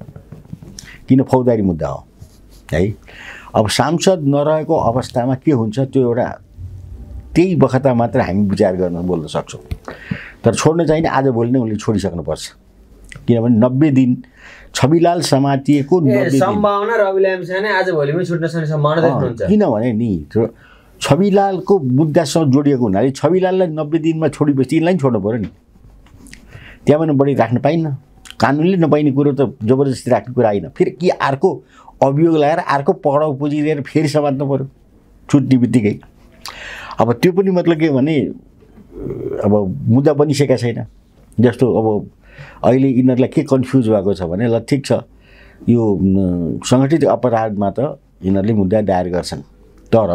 [SPEAKER 1] किन फौजदारी मुद्दा हो है। अब सांसद नरहेको अवस्थामा के हुन्छ त्यो एउटा त्यही बखतमा मात्र हामी विचार गर्न बोल्न सक्छौँ। तर छोड्न चाहिँ आज भोलि नै उनले छोडिसक्नुपर्छ। किनभने नब्बे दिन छविलाल समातिएको
[SPEAKER 2] सम्भावना रविलाई आज भोलिमै छुट्न सक्ने सम्भावना देख्नुहुन्छ?
[SPEAKER 1] किनभने नि छविलालको मुद्दासँग जोडिएको हुनाले छविलाललाई नब्बे दिनमा छोडेपछि यिनलाई छोड्नु पऱ्यो नि। त्यहाँबाट बढी राख्न पाइन्न। कानुनले नपाइने कुरो त जबरजस्ती राख्ने कुरा होइन। फेरि के अर्को अभियोग लगाएर अर्को पक्राउ पुँजी लिएर फेरि समात्नु पऱ्यो छुट्ने बित्तिकै। अब त्यो पनि मतलब के भने अब मुद्दा बनिसकेका छैन। जस्तो अब अहिले यिनीहरूलाई के कन्फ्युज भएको छ भने ल ठिक छ यो सङ्गठित अपराधमा त यिनीहरूले मुद्दा दायर गर्छन् तर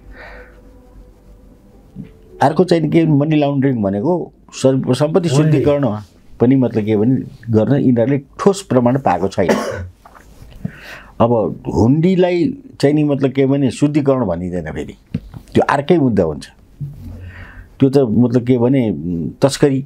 [SPEAKER 1] अर्को चाहिँ के मनी लाउन्ड्रिङ भनेको सम्पत्ति शुद्धिकरण पनि मतलब के भने गर्न यिनीहरूले ठोस प्रमाण पाएको छैन। अब हुन्डीलाई चाहिँ नि मतलब के भने शुद्धिकरण भनिँदैन। फेरि त्यो अर्कै मुद्दा हुन्छ। त्यो त मतलब के भने तस्करी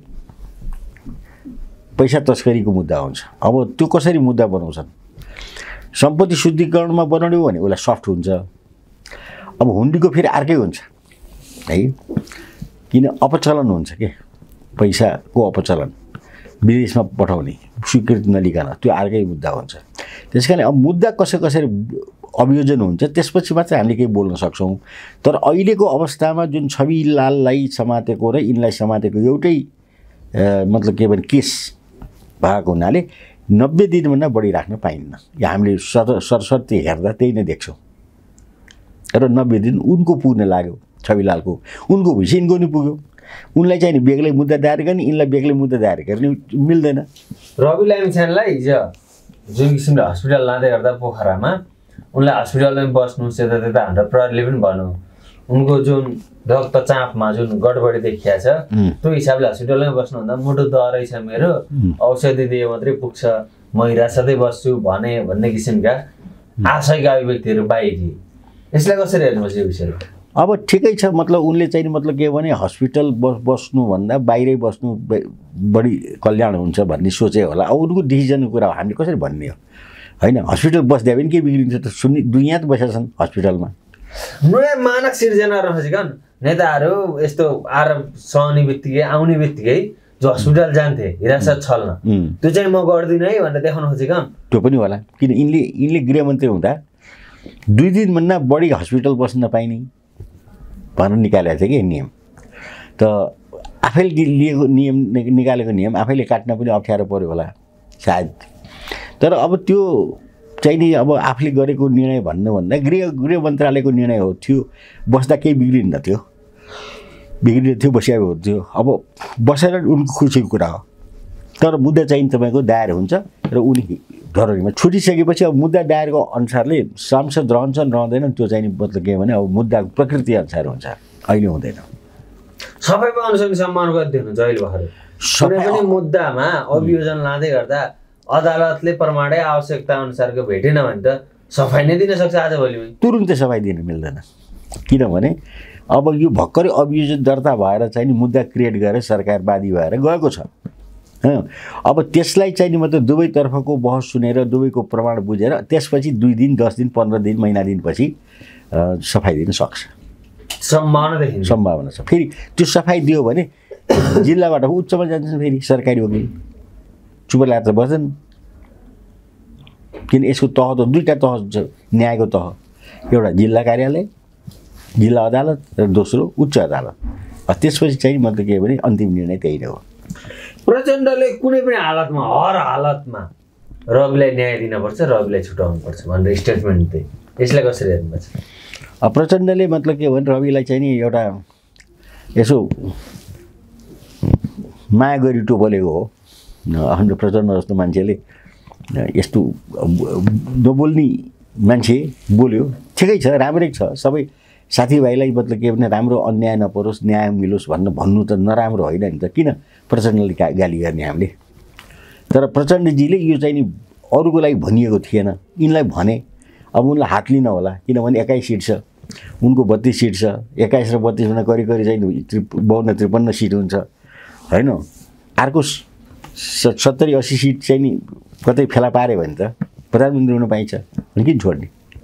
[SPEAKER 1] पैसा तस्करीको मुद्दा हुन्छ। अब त्यो कसरी मुद्दा बनाउँछन्? सम्पत्ति शुद्धिकरणमा बनाउने हो भने उसलाई सफ्ट हुन्छ। अब हुन्डीको फेरि अर्कै हुन्छ है, किन अपचलन हुन्छ के पैसाको अपचलन विदेशमा पठाउने स्वीकृति नलिकन त्यो अर्कै मुद्दा हुन्छ। त्यस कारण अब मुद्दा कसै कसरी अभियोजन हुन्छ त्यसपछि मात्रै हामीले केही बोल्न सक्छौँ। तर अहिलेको अवस्थामा जुन छविलाललाई समातेको र यिनलाई समातेको एउटै मतलब के भने केस भएको हुनाले नब्बे दिनभन्दा बढी राख्न पाइन्न। या हामीले सर सरसर्ती हेर्दा त्यही नै देख्छौँ। र नब्बे दिन उनको पुग्न लाग्यो छविलालको, उनको भएपछि यिनको नि पुग्यो। उनलाई चाहिँ नि बेग्लै मुद्दा दायर गर्ने, यिनलाई बेग्लै मुद्दा दायर गर्ने मिल्दैन।
[SPEAKER 2] रवि लामिछानेलाई हिजो जुन किसिमले हस्पिटल लाँदै गर्दा पोखरामा उनलाई हस्पिटलमै बस्नु यता त्यता हाम्रो प्रहरीले पनि भन्यो उनको जुन रक्त चापमा जुन गडबडी देखिया छ त्यो हिसाबले हस्पिटलमै बस्नुभन्दा मुटु दरै छ मेरो, औषधि दिए मात्रै पुग्छ, म हिरासतै बस्छु भने भन्ने किसिमका आशयका अभिव्यक्तिहरू बाहिरिए। यसलाई कसरी हेर्नुपर्छ यो विषयमा?
[SPEAKER 1] अब ठिकै छ मतलब उनले चाहिँ मतलब के भने हस्पिटल बस बस्नुभन्दा बाहिरै बस्नु बढी कल्याण हुन्छ भन्ने सोचे होला। अब उनको डिसिजनको कुरा हामीले कसरी भन्ने हो होइन। हस्पिटल बस्दा पनि के बिग्रिन्छ त? सुन्ने दुनियाँ त बसेका छन् हस्पिटलमा।
[SPEAKER 2] नयाँ मानक सिर्जना रहेछन् नेताहरू यस्तो आरोप सहने बित्तिकै आउने बित्तिकै जो हस्पिटल जान्थे हिरासत छल्न त्यो चाहिँ म गर्दिनँ है भनेर देखाउन खोजेका।
[SPEAKER 1] त्यो पनि होला किन यिनले यिनले गृहमन्त्री हुँदा दुई दिनभन्दा बढी हस्पिटल बस्न नपाइने भनेर निकालेको थियो कि नियम। त आफैले लिएको नियम निकालेको नियम आफैले काट्न पनि अप्ठ्यारो पऱ्यो होला सायद। तर अब त्यो चाहिँ नि अब आफूले गरेको निर्णय भन्नुभन्दा गृह गृह मन्त्रालयको निर्णय हो थियो बस्दा केही बिग्रिन्न थियो बिग्रिने थियो बसिएको हुन्थ्यो अब बसेर उनको खुसीको कुरा हो तर मुद्दा चाहिँ तपाईँको दायर हुन्छ र उनी धरोहरीमा छुटिसकेपछि अब मुद्दा दायरको अनुसारले सांसद रहन्छन् रहँदैनन् त्यो चाहिँ मतलब के भने अब मुद्दाको प्रकृति अनुसार हुन्छ अहिले हुँदैन
[SPEAKER 2] सफाइ पाउनुसँग सम्मान गरिदिनुहुन्छ अहिले भर्खर कुनै पनि मुद्दामा अभियोजन लाँदै गर्दा अदालतले प्रमाणै आवश्यकता अनुसारको भेटेन भने त सफाइ नै दिन सक्छ आजभोलिमै
[SPEAKER 1] तुरुन्तै सफाइ दिन मिल्दैन किनभने अब यो भर्खरै अभियोजन दर्ता भएर चाहिँ नि मुद्दा क्रिएट गरेर सरकारवादी भएर गएको छ अब त्यसलाई चाहिँ नि मतलब दुवैतर्फको बहस सुनेर दुवैको प्रमाण बुझेर त्यसपछि दुई दिन दस दिन पन्ध्र दिन महिना दिनपछि सफाइ दिन सक्छ
[SPEAKER 2] सम्भावना देखिन्छ
[SPEAKER 1] सम्भावना छ फेरि त्यो सफाइ दियो भने जिल्लाबाट उच्चमा जान्छन् फेरि सरकारी वकिल चुप लागेर त बस्दैन किन यसको तह त दुईवटा तह छ न्यायको तह एउटा जिल्ला कार्यालय जिल्ला अदालत र दोस्रो उच्च अदालत त्यसपछि चाहिँ मतलब के भने अन्तिम निर्णय त्यही नै हो
[SPEAKER 2] प्रचण्डले कुनै पनि हालतमा हर हालतमा रविलाई न्याय दिनुपर्छ रविलाई छुटाउनुपर्छ भनेर स्टेटमेन्ट दिए यसलाई कसरी हेर्नुपर्छ
[SPEAKER 1] प्रचण्डले मतलब के भने रविलाई चाहिँ नि एउटा यसो माया गरी टोपलेको हो हाम्रो प्रचण्ड जस्तो मान्छेले यस्तो नबोल्ने मान्छे बोल्यो ठिकै छ राम्रै छ सबै साथीभाइलाई मतलब के भने राम्रो अन्याय नपरोस् न्याय मिलोस् भन्न भन्नु त नराम्रो होइन नि त किन प्रचण्डले गाली गर्ने हामीले तर प्रचण्डजीले यो चाहिँ नि अरूको लागि भनिएको थिएन यिनलाई भने अब उनलाई हात लिन होला किनभने एक्काइस सिट छ उनको बत्तिस सिट छ एक्काइस र बत्तिसमा करि करि चाहिँ त्रि बाउन्न त्रिपन्न सिट हुन्छ होइन अर्को सत्तरी अस्सी सिट चाहिँ नि कतै फेला पाऱ्यो भने त प्रधानमन्त्री हुन पाइन्छ भने किन छोड्ने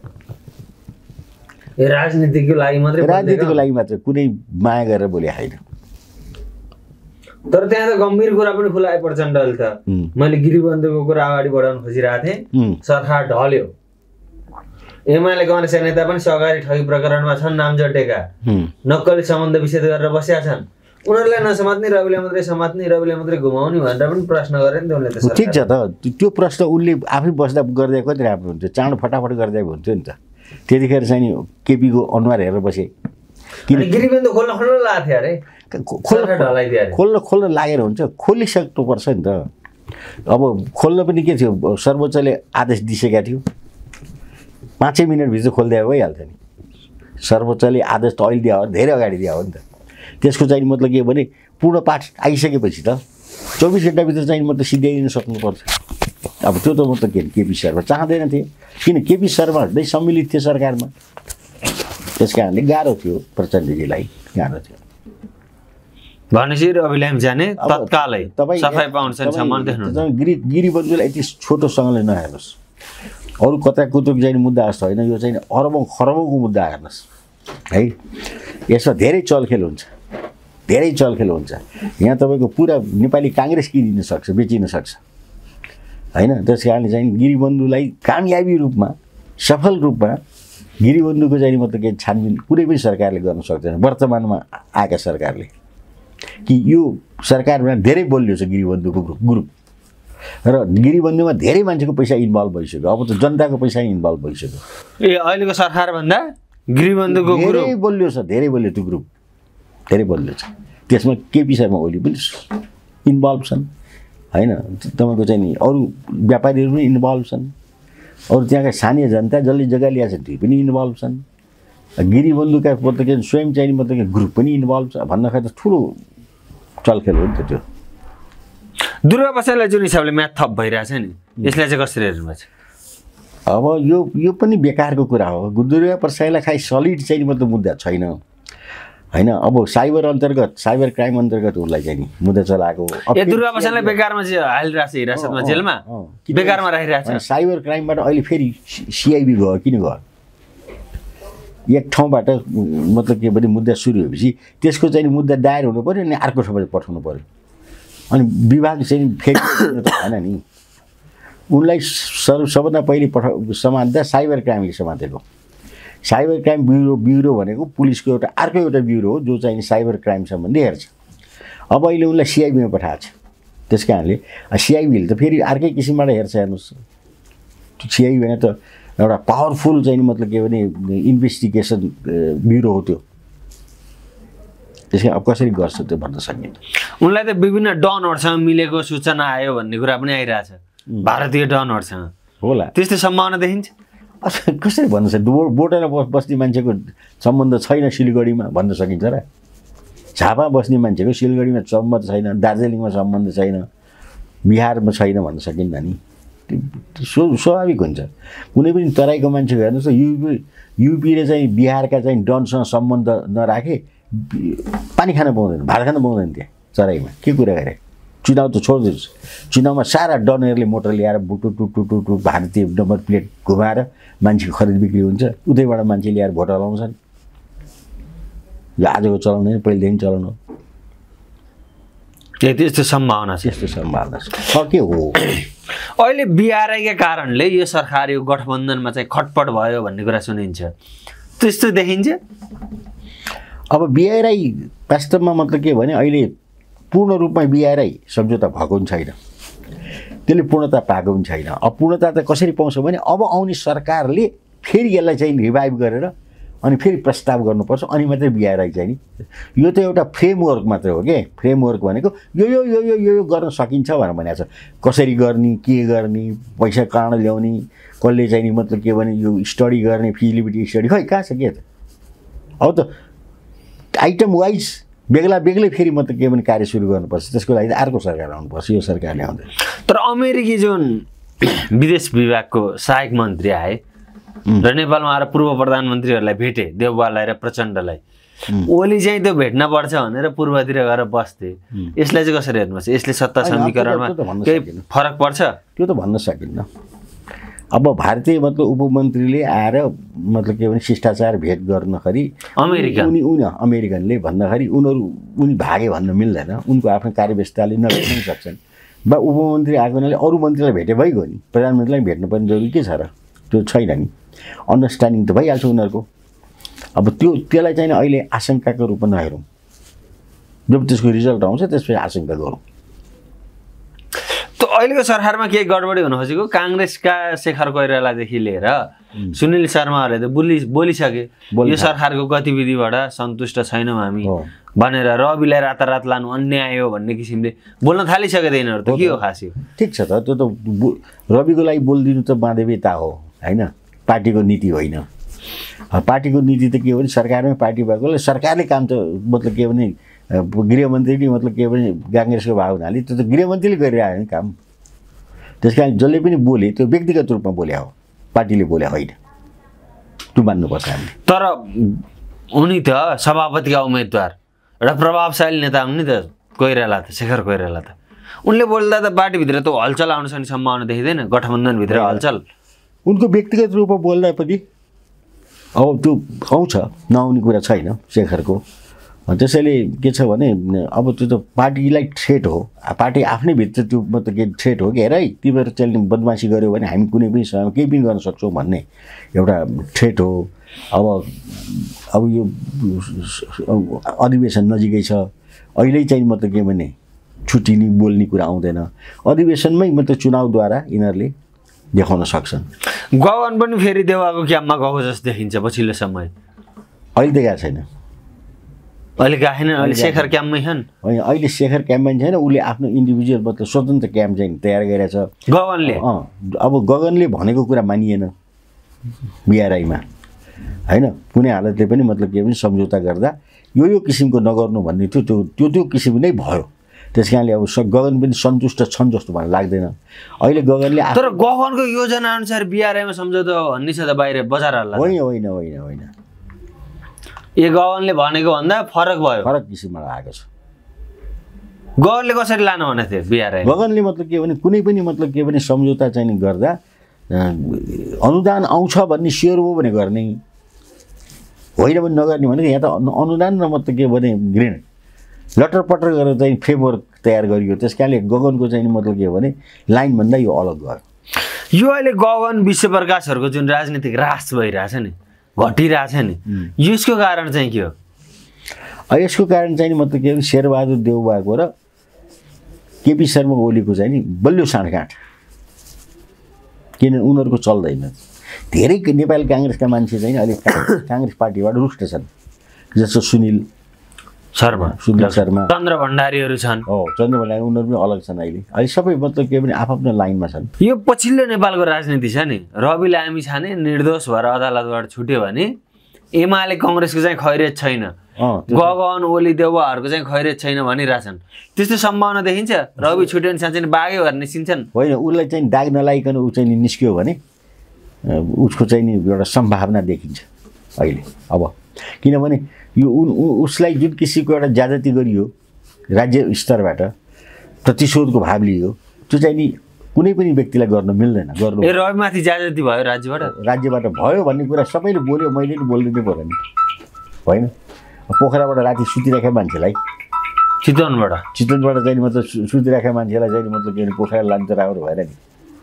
[SPEAKER 2] राजनीतिको लागि मात्रै
[SPEAKER 1] राजनीतिको लागि मात्र कुनै माया गरेर बोले होइन
[SPEAKER 2] तर त्यहाँ त गम्भीर कुरा पनि खुलाए प्रचण्डले त मैले गिरिबन्धुको कुरा अगाडि बढाउन खोजिरहेको थिएँ सरकार ढल्यो एमाले कांग्रेसका नेता पनि सहकारी ठगी प्रकरणमा छन् नामजटेका नक्कली सम्बन्ध विच्छेद गरेर बसेका छन् उनीहरूलाई नसमात्ने रविले मात्रै समात्ने रविले मात्रै घुमाउने भनेर पनि प्रश्न गरे नि त उनले त
[SPEAKER 1] ठिक छ त त्यो प्रश्न उनले आफै बस्दा गर्दै कति राम्रो हुन्थ्यो चाँडो फटाफट गर्दै हुन्थ्यो नि त त्यतिखेर चाहिँ नि केपीको अनुहार हेरेर बसे
[SPEAKER 2] किन गिरिबन्धु खोल्न खोल्न लागेको थियो अरे खोल्न ढलाइदियो अरे
[SPEAKER 1] खोल्न खोल्न लागेर हुन्छ खोलिसक्नुपर्छ नि त अब खोल्न पनि के थियो सर्वोच्चले आदेश दिइसकेका थियो पाँचै मिनटभित्र खोल्दै भइहाल्थ्यो नि सर्वोच्चले आदेश त अहिले दियो धेरै अगाडि दियो हो नि त त्यसको चाहिँ मतलब के भने पूर्ण पाठ आइसकेपछि त चौबिस घन्टाभित्र चाहिँ मतलब सिद्ध्याइदिन सक्नुपर्छ अब त्यो त मतलब के केपी शर्मा चाहँदैन थिए किन केपी शर्मा नै सम्मिलित थिए सरकारमा त्यस कारणले गाह्रो थियो प्रचण्डजीलाई गाह्रो थियो
[SPEAKER 2] भनेपछि रविलाई जाने तत्कालै सफाइ पाउँछ सम्मान देख्नु
[SPEAKER 1] गिरी गिरिबन्धुलाई यति छोटोसँगले नहेर्नुहोस् अरू कता कुतुक चाहिँ मुद्दा जस्तो होइन यो चाहिँ अरबौँ खरबौँको मुद्दा हेर्नुहोस् है यसमा धेरै चलखेल हुन्छ धेरै चलखेल हुन्छ यहाँ तपाईँको पुरा नेपाली काङ्ग्रेस किनिन सक्छ बेचिन सक्छ होइन त्यस कारणले चाहिँ गिरिबन्धुलाई कामयाबी रूपमा सफल रूपमा गिरिबन्धुको चाहिँ मतलब के छानबिन कुनै पनि सरकारले गर्न सक्दैन वर्तमानमा आएका सरकारले कि यो सरकारमा धेरै बलियो छ गिरिबन्धुको ग्रुप र गिरिबन्धुमा धेरै मान्छेको पैसा इन्भल्भ भइसक्यो अब त जनताको पैसा इन्भल्भ भइसक्यो
[SPEAKER 2] ए अहिलेको सरकारभन्दा गिरिबन्धुको ग्रुप
[SPEAKER 1] धेरै बलियो छ धेरै बलियो त्यो ग्रुप धेरै बलियो छ त्यसमा केपी शर्मा ओली पनि इन्भल्भ छन् होइन तपाईँको चाहिँ नि अरू व्यापारीहरू पनि इन्भल्भ छन् अरू त्यहाँका स्थानीय जनता जसले जग्गा ल्याएको छ त्यो पनि इन्भल्भ छन् गिरिबन्धुका मतलब के स्वयं चाहिँ मतलब ग्रुप पनि इन्भल्भ छ भन्दाखेरि त ठुलो चलखेल हो नि त त्यो
[SPEAKER 2] दुर्गा प्रसादलाई जुन हिसाबले म्याथ थप भइरहेछ नि यसलाई चाहिँ कसरी हेर्नुहुन्छ
[SPEAKER 1] अब यो यो पनि बेकारको कुरा हो दुर्गा प्रसादलाई खाइ सलिड चाहिँ मतलब मुद्दा छैन होइन अब साइबर अन्तर्गत साइबर क्राइम अन्तर्गत उसलाई चाहिँ नि मुद्दा चलाएको
[SPEAKER 2] ए दुर्गा प्रसादलाई बेकारमा चाहिँ हालिरहेछ हिरासतमा जेलमा बेकारमा राखिरहेछ
[SPEAKER 1] साइबर क्राइमबाट अहिले फेरि सिआइबी गयो किन गयो एक ठाउँबाट मतलब के भने मुद्दा सुरु भएपछि त्यसको चाहिँ मुद्दा दायर हुनु पऱ्यो अनि अर्को ठाउँबाट पठाउनु पऱ्यो अनि विभाग चाहिँ फेरि त भएन नि उनलाई सर्व सबभन्दा पहिले पठा समात्दा साइबर क्राइमले समातेको साइबर क्राइम ब्युरो ब्युरो भनेको पुलिसको एउटा अर्को एउटा ब्युरो हो जो चाहिँ साइबर क्राइम सम्बन्धी हेर्छ अब अहिले उनलाई सिआइबीमा पठाएको छ त्यस कारणले सिआइबीले त फेरि अर्कै किसिमबाट हेर्छ हेर्नुहोस् सिआइबी भने त एउटा पावरफुल चाहिँ नि मतलब के भने इन्भेस्टिगेसन ब्युरो हो त्यो। त्यसै अब कसरी गर्छ त्यो भन्न सकिन्न।
[SPEAKER 2] उनलाई त विभिन्न डनहरूसँग मिलेको सूचना आयो भन्ने कुरा पनि आइरहेछ भारतीय डनहरूसँग
[SPEAKER 1] होला।
[SPEAKER 2] त्यस्तो सम्भावना देखिन्छ?
[SPEAKER 1] कसरी भन्न सक्छ? बोटेर बस्ने मान्छेको सम्बन्ध छैन सिलगढीमा भन्न सकिन्छ र? झापा बस्ने मान्छेको सिलगढीमा सम्बन्ध छैन, दार्जिलिङमा सम्बन्ध छैन, बिहारमा छैन भन्न सकिन्न नि। त्यो स्वाभाविक हुन्छ। कुनै पनि तराईको मान्छे हेर्नुहोस् त, युपी युपीले चाहिँ बिहारका चाहिँ डनसँग सम्बन्ध नराखे पानी खान पाउँदैन, भात खान पाउँदैन त्यहाँ तराईमा। के कुरा गरे? चुनाव त छोडिदिनुहोस्, चुनावमा सारा डनहरूले मोटर ल्याएर बुटु टु टु टु टु भारतीय नम्बर प्लेट घुमाएर मान्छेको खरिद बिक्री हुन्छ, उतैबाट मान्छे ल्याएर भोट हलाउँछन्। यो आजको चलन होइन, पहिलेदेखि चलन हो।
[SPEAKER 2] त्यस्तो सम्भावना छ?
[SPEAKER 1] त्यस्तो सम्भावना छ। के हो
[SPEAKER 2] अहिले बिआरआईका कारणले यो सरकार यो गठबन्धनमा चाहिँ खटपट भयो भन्ने कुरा सुनिन्छ, त्यस्तो देखिन्छ?
[SPEAKER 1] अब बिआरआई वास्तवमा मतलब के भने अहिले पूर्ण रूपमा बिआरआई सम्झौता भएको पनि छैन, त्यसले पूर्णता पाएको पनि छैन। अब पूर्णता त कसरी पाउँछ भने अब आउने सरकारले फेरि यसलाई चाहिँ रिभाइभ गरेर अनि फेरि प्रस्ताव गर्नुपर्छ, अनि मात्रै बिआरआई चाहिँ नि। यो त एउटा फ्रेमवर्क मात्रै हो के। फ्रेमवर्क भनेको यो यो यो यो यो गर्न सकिन्छ भनेर भनेको छ। कसरी गर्ने, के गर्ने, पैसा कहाँ ल्याउने, कसले चाहिँ नि मतलब के भने यो स्टडी गर्ने, फिजिबिलिटी स्टडी खै कहाँ छ के त? अब त आइटम वाइज बेग्ला बेग्लै फेरि मतलब के भने कार्य सुरु गर्नुपर्छ। त्यसको लागि त अर्को सरकार आउनुपर्छ, यो सरकारले आउँदैन।
[SPEAKER 2] तर अमेरिकी जुन विदेश विभागको सहायक मन्त्री आए र नेपालमा आएर पूर्व प्रधानमन्त्रीहरूलाई भेटे, देउवालाई र प्रचण्डलाई, ओली चाहिँ त्यो भेट्न पर्छ भनेर पूर्वतिर गएर बस्थे। यसलाई चाहिँ कसरी हेर्नुपर्छ? यसले सत्ता समीकरणमा केही फरक पर्छ?
[SPEAKER 1] त्यो त भन्न सकिन्न। अब भारतीय मतलब उपमन्त्रीले आएर मतलब के भने शिष्टाचार भेट गर्नखेरि
[SPEAKER 2] अमेरिका
[SPEAKER 1] उनी उनी अमेरिकनले भन्दाखेरि उनीहरू उनी भागे भन्न मिल्दैन। उनको आफ्नो कार्यव्यस्तताले नभेट्न सक्छन्। बा उपमन्त्री आएको हुनाले अरू मन्त्रीलाई भेटे भइगयो नि, प्रधानमन्त्रीलाई भेट्नुपर्ने जरुरी के छ र? त्यो छैन नि। अन्डरस्ट्यान्डिङ त भइहाल्छ उनीहरूको। अब त्यो त्यसलाई चाहिँ अहिले आशंकाको रूपमा नहेरौँ। जब त्यसको रिजल्ट आउँछ त्यसपछि आशंका गरौँ।
[SPEAKER 2] त अहिलेको सरकारमा केही गडबडी हुन खोजेको? काङ्ग्रेसका शेखर कोइरालादेखि लिएर सुनिल शर्माहरूले त बोलि बोलिसके यो सरकारको गतिविधिबाट सन्तुष्ट छैनौँ हामी भनेर, रविलाई रातारात लानु अन्याय हो भन्ने किसिमले बोल्न थालिसके यिनीहरू त। के हो खास यो?
[SPEAKER 1] ठिक छ त, त्यो त रविको लागि बोलिदिनु त बाध्यता हो होइन, पार्टीको नीति होइन। पार्टीको नीति त के हो भने सरकारमै पार्टी भएकोले सरकारले काम त मतलब के भने गृहमन्त्रीले मतलब के भने काङ्ग्रेसको भाग हुनाले त्यो त गृहमन्त्रीले गरिरहेको नि काम। त्यस कारण जसले पनि बोले त्यो व्यक्तिगत रूपमा बोले हो, पार्टीले बोले होइन। त्यो मान्नुपर्छ हामीले।
[SPEAKER 2] तर उनी त सभापतिका उम्मेदवार, एउटा प्रभावशाली नेता हुन् नि त कोइराला त, शेखर कोइराला त। उनले बोल्दा त पार्टीभित्र त हलचल आउन सक्ने सम्भावना देखिँदैन? गठबन्धनभित्र हलचल
[SPEAKER 1] उनको व्यक्तिगत रूपमा बोल्दा पनि अब त्यो आउँछ, नआउने कुरा छैन शेखरको। त्यसैले के छ भने अब त्यो त पार्टीलाई थ्रेट हो। पार्टी आफ्नै भित्र त्यो मतलब के थ्रेट हो कि हेर है तिमीहरू चाहिँ बदमासी गऱ्यो भने हामी कुनै पनि समयमा केही पनि गर्न सक्छौँ भन्ने एउटा थ्रेट हो। अब अब यो अधिवेशन नजिकै छ, अहिले चाहिँ मतलब के भने छुट्टिने बोल्ने कुरा आउँदैन। अधिवेशनमै मतलब चुनावद्वारा यिनीहरूले देखाउन सक्छन्।
[SPEAKER 2] गगन पनि फेरि देवाको क्याम्पमा गएको जस्तो देखिन्छ पछिल्लो समय।
[SPEAKER 1] अहिले त गएको छैन,
[SPEAKER 2] अहिले गएको छैन, अहिले शेखर क्याम्पमै छन्।
[SPEAKER 1] होइन, अहिले शेखर क्याम्पमै छैन, उसले आफ्नो इन्डिभिजुअल मतलब स्वतन्त्र क्याम्प चाहिँ तयार गरेको छ
[SPEAKER 2] गगनले।
[SPEAKER 1] अँ अब गगनले भनेको कुरा मानिएन बिआरआईमा होइन, कुनै हालतले पनि मतलब के भने सम्झौता गर्दा यो यो किसिमको नगर्नु भन्ने थियो, त्यो त्यो त्यो किसिम नै भयो। त्यस कारणले अब गगन पनि सन्तुष्ट छन् जस्तो मलाई लाग्दैन अहिले गगनले।
[SPEAKER 2] तर गगनको योजना अनुसार बिआरआईमा सम्झौता भन्ने छ त बाहिर बजार हल्ला?
[SPEAKER 1] होइन होइन होइन होइन,
[SPEAKER 2] यो गगनले भनेको भन्दा फरक भयो,
[SPEAKER 1] फरक किसिममा आएको छ।
[SPEAKER 2] गगनले कसरी लानु भनेको थियो बिआरआई?
[SPEAKER 1] गगनले मतलब के भने कुनै पनि मतलब के भने सम्झौता चाहिँ गर्दा अनुदान आउँछ भन्ने स्योर हो भने गर्ने, होइन भने नगर्ने भनेको। यहाँ त अनुदान र मतलब के भने ग्रिन लटर पटर गरेर चाहिँ फ्रेमवर्क तयार गरियो। त्यस कारणले गगनको चाहिँ मतलब के भने लाइनभन्दा यो अलग गयो।
[SPEAKER 2] यो अहिले गगन विश्वप्रकाशहरूको जुन राजनीतिक रास भइरहेछ नि, घटिरहेछ नि, यसको कारण चाहिँ के हो?
[SPEAKER 1] यसको कारण चाहिँ मतलब के भने शेरबहादुर देउवाको र केपी शर्मा ओलीको चाहिँ नि बलियो साँठगाँठ किनभने उनीहरूको चल्दैन। धेरै नेपाली काङ्ग्रेसका मान्छे चाहिँ अहिले काङ्ग्रेस पार्टीबाट रुष्ट छन्, जस्तो सुनिल
[SPEAKER 2] शर्मा
[SPEAKER 1] सुनिल शर्मा
[SPEAKER 2] चन्द्र भण्डारीहरू छन्।
[SPEAKER 1] हो चन्द्र भण्डारी उनीहरू पनि अलग छन् अहिले अहिले सबै मतलब के भने आफ्नो लाइनमा छन्।
[SPEAKER 2] यो पछिल्लो नेपालको राजनीति छ नि, रवि लामी छाने निर्दोष भएर अदालतबाट छुट्यो भने एमाले कङ्ग्रेसको चाहिँ खैरियत छैन, गगन ओली देउवाहरूको चाहिँ खैरियत छैन भनिरहेछन्। त्यस्तो सम्भावना देखिन्छ? रवि छुट्यो भने साँच्चै बाग्यो भनेर निस्किन्छन्?
[SPEAKER 1] होइन, उसलाई चाहिँ दाग नलाइकन ऊ चाहिँ निस्क्यो भने उसको चाहिँ नि एउटा सम्भावना देखिन्छ अहिले। अब किनभने यो उसलाई जुन किसिमको एउटा ज्यादती गरियो राज्य स्तरबाट, प्रतिशोधको भाव लियो, त्यो चाहिँ नि कुनै पनि व्यक्तिलाई गर्न मिल्दैन। गर्नु
[SPEAKER 2] ए रविमाथि ज्यादती भयो राज्यबाट
[SPEAKER 1] राज्यबाट भयो भन्ने कुरा सबैले बोल्यो, मैले नि बोल्दिनै पऱ्यो नि, होइन? पोखराबाट राति सुतिराखेको मान्छेलाई
[SPEAKER 2] चितवनबाट
[SPEAKER 1] चितवनबाट चाहिँ मतलब सुतिराखेको मान्छेलाई चाहिँ मतलब के भने पोखरा लानु त राम्रो भएर नि,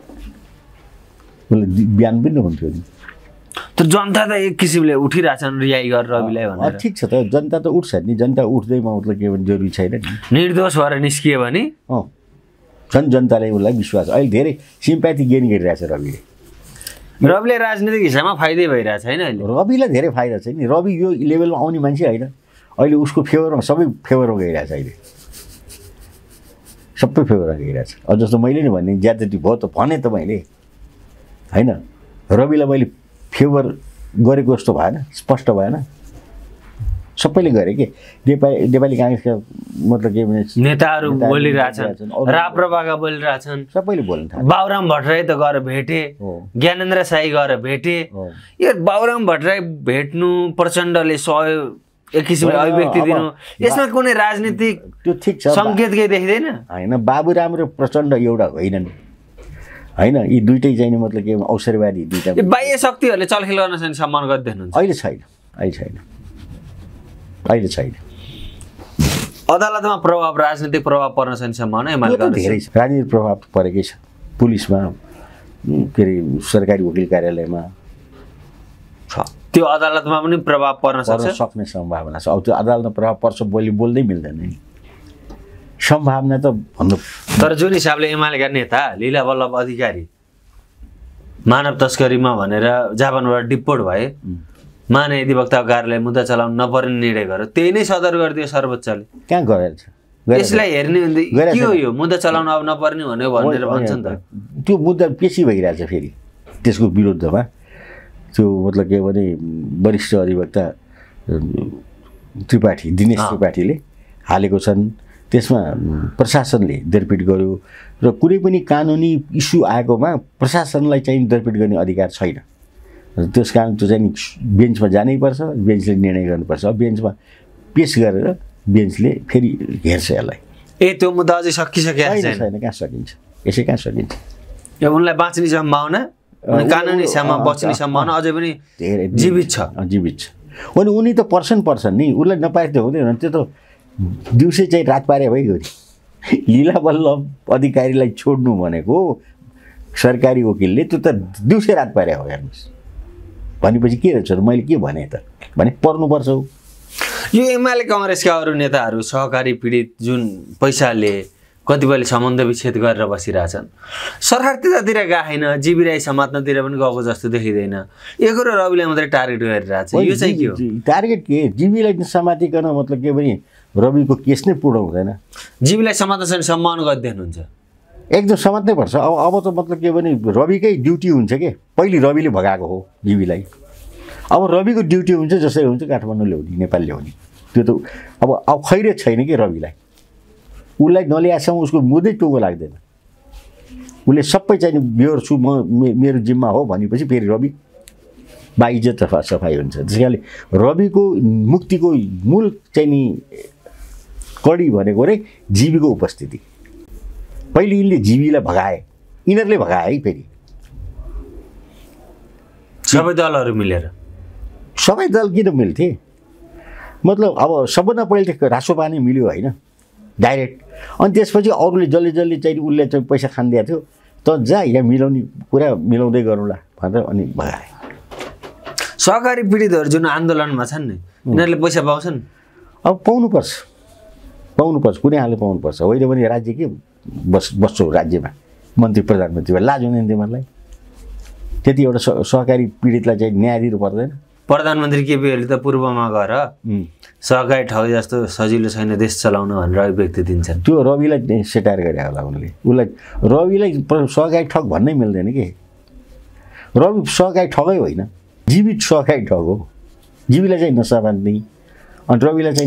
[SPEAKER 1] उसले बिहान पनि हुन्थ्यो नि।
[SPEAKER 2] त जनता त एक किसिमले उठिरहेछन् रिहाई गरेर रविलाई भनेर।
[SPEAKER 1] ठिक छ त, जनता त उठ्छ नि, जनता उठ्दैमा मतलब के भने जरुरी छैन नि।
[SPEAKER 2] निर्दोष भएर निस्कियो भने
[SPEAKER 1] अँ झन् जनताले उसलाई विश्वास, अहिले धेरै सिम्प्याथी गेन गरिरहेछ रविले।
[SPEAKER 2] रविले राजनीतिक हिसाबमा फाइदै भइरहेछ होइन अहिले?
[SPEAKER 1] रविलाई धेरै फाइदा छ नि। रवि यो लेभलमा आउने मान्छे होइन, अहिले उसको फेभरमा सबै फेभरमा गइरहेछ, अहिले सबै फेभरमा गइरहेछ। अब जस्तो मैले नि भने ज्यादती भयो त भने त मैले होइन, रविलाई मैले फेभर गरेको जस्तो भएन, स्पष्ट भएन, सबैले गरे के नेपाली नेपाली काङ्ग्रेसका मतलब के भने
[SPEAKER 2] नेताहरू बोलिरहेछन्, राप्रपाका बोलिरहेछन्,
[SPEAKER 1] सबैले बोल्न थाले।
[SPEAKER 2] बाबुराम भट्टराई त गएर भेटे, ज्ञानेन्द्र साई गएर भेटे। यो बाबुराम भट्टराई भेट्नु, प्रचण्डले सहयोग एक किसिमले अभिव्यक्ति दिनु, यसमा कुनै राजनीतिक
[SPEAKER 1] त्यो ठिक छ
[SPEAKER 2] सङ्केत केही देखिँदैन?
[SPEAKER 1] होइन, बाबुराम र प्रचण्ड एउटा होइनन् होइन, यी दुइटै चाहिँ मतलब के अवसरवादी दुइटा
[SPEAKER 2] बाह्य शक्तिहरूले चलखेल गर्न चाहिँ सम्मान गर्दै हुनुहुन्छ?
[SPEAKER 1] अहिले छैन, अहिले छैन, अहिले छैन।
[SPEAKER 2] अदालतमा प्रभाव, राजनीतिक प्रभाव पर्न सक्ने सम्भावना एमालेको
[SPEAKER 1] धेरै छ। राजनीतिक प्रभाव परेकै छ, पुलिसमा, के अरे सरकारी वकिल कार्यालयमा छ।
[SPEAKER 2] त्यो अदालतमा पनि प्रभाव पर्न सक्छ,
[SPEAKER 1] सक्ने सम्भावना छ। अब त्यो अदालतमा प्रभाव पर्छ बोली बोल्दै मिल्दैन नि, सम्भावना त भन्नु।
[SPEAKER 2] तर जुन हिसाबले एमालेका नेता लीला वल्लभ अधिकारी मानव तस्करीमा भनेर जापानबाट डिपोर्ट भए, माने अधिवक्ता कार्यालय मुद्दा चलाउन नपर्ने निर्णय गर्यो, त्यही नै सदर गरिदियो सर्वोच्चले।
[SPEAKER 1] कहाँ गरेछ?
[SPEAKER 2] यसलाई हेर्ने के हो, यो मुद्दा चलाउन अब नपर्ने भन्यो भनेर भन्छन् त।
[SPEAKER 1] त्यो मुद्दा पेशी भइरहेछ फेरि त्यसको विरुद्धमा। त्यो मतलब के भने वरिष्ठ अधिवक्ता त्रिपाठी, दिनेश त्रिपाठीले हालेको छन्, त्यसमा प्रशासनले दरपिट गर्यो र कुनै पनि कानुनी इस्यु आएकोमा प्रशासनलाई चाहिँ दरपिट गर्ने अधिकार छैन। त्यस कारण त्यो चाहिँ बेन्चमा जानैपर्छ, बेन्चले निर्णय गर्नुपर्छ। बेन्चमा पेस गरेर बेन्चले फेरि हेर्छ यसलाई।
[SPEAKER 2] ए त्यो मुद्दा अझै सकिसकेको छैन?
[SPEAKER 1] छैन, कहाँ सकिन्छ, यसै कहाँ सकिन्छ?
[SPEAKER 2] यो उनलाई बाँच्ने सम्भावना, कानुनी हिसाबमा बच्ने सम्भावना अझै पनि धेरै जीवित छ,
[SPEAKER 1] जीवित छ। अनि उनी त पर्सन पर्सन नि, उसलाई नपाए त हुँदैन। त्यो त दिउँसै चाहिँ रात पारे भइगयो नि। लीला वल्लभ अधिकारीलाई छोड्नु भनेको सरकारी वकिलले, त्यो त दिउँसै रात पारे हो हेर्नुहोस्। भनेपछि के रहेछ त, मैले के भने त भने पर्नुपर्छ।
[SPEAKER 2] यो एमाले कङ्ग्रेसका अरू नेताहरू सहकारी पीडित जुन पैसाले कतिपयले सम्बन्ध विच्छेद गरेर बसिरहेछन्, सरकार त्यतातिर गएन, जीवी राई समात्नतिर पनि गएको जस्तो देखिँदैन। एक र रविलाई मात्रै टार्गेट गरिरहेछ, यो चाहिँ के हो?
[SPEAKER 1] टार्गेट के? जीवीलाई समातिकन मतलब के भने रविको केस नै पुरो हुँदैन।
[SPEAKER 2] जीवीलाई समात्न चाहिँ सम्मान गर्दै देख्नुहुन्छ?
[SPEAKER 1] एकदम समात्नै पर्छ। अब अब त मतलब के भने रविकै ड्युटी हुन्छ के, पहिले रविले भगाएको हो जीवीलाई, अब रविको ड्युटी हुन्छ जसरी हुन्छ काठमाडौँ ल्याउने, नेपाल ल्याउने। त्यो त अब अब खैरियत छैन कि रविलाई, उसलाई नल्याएसम्म उसको मुदै टोको लाग्दैन। उसले सबै चाहिँ बेहोर छु म, मेरो जिम्मा हो भनेपछि फेरि रवि बाइज्जत सफाइ हुन्छ। त्यस कारणले रविको मुक्तिको मूल चाहिँ नि कडी भनेको रे जीवीको उपस्थिति। पहिले यिनले जीवीलाई भगाए, यिनीहरूले भगाए है फेरि
[SPEAKER 2] सबै दलहरू मिलेर।
[SPEAKER 1] सबै दल किन मिल्थे? मतलब अब सबभन्दा पहिले त रासोपा नै मिल्यो होइन, डाइरेक्ट। अनि त्यसपछि अरूले जसले जसले चाहिँ उसले चाहिँ पैसा खानिदिएको थियो त जा यहाँ मिलाउने कुरा मिलाउँदै गरौँला भनेर अनि भगाए।
[SPEAKER 2] सहकारी पीडितहरू जुन आन्दोलनमा छन् नि, यिनीहरूले पैसा पाउँछन्?
[SPEAKER 1] अब पाउनुपर्छ, पाउनुपर्छ, कुनै हालले पाउनुपर्छ। होइन भने राज्य के बस बस्छौ राज्यमा, मन्त्री प्रधानमन्त्रीमा लाज हुँदैन तिमीहरूलाई? त्यति एउटा स- सहकारी पीडितलाई चाहिँ न्याय दिनु पर्दैन?
[SPEAKER 2] प्रधानमन्त्री केपी ओलीले त पूर्वमा गएर सहकारी ठग जस्तो सजिलो छैन देश चलाउन भनेर अभिव्यक्ति दिन्छन्।
[SPEAKER 1] त्यो रविलाई सेटायर गरे होला उनले। उसलाई रविलाई प्र- सहकारी ठग भन्नै मिल्दैन कि। रवि सहकारी ठगै होइन, जीवित सहकारी ठग हो। जीवीलाई चाहिँ नसा बाँध्ने अनि रविलाई चाहिँ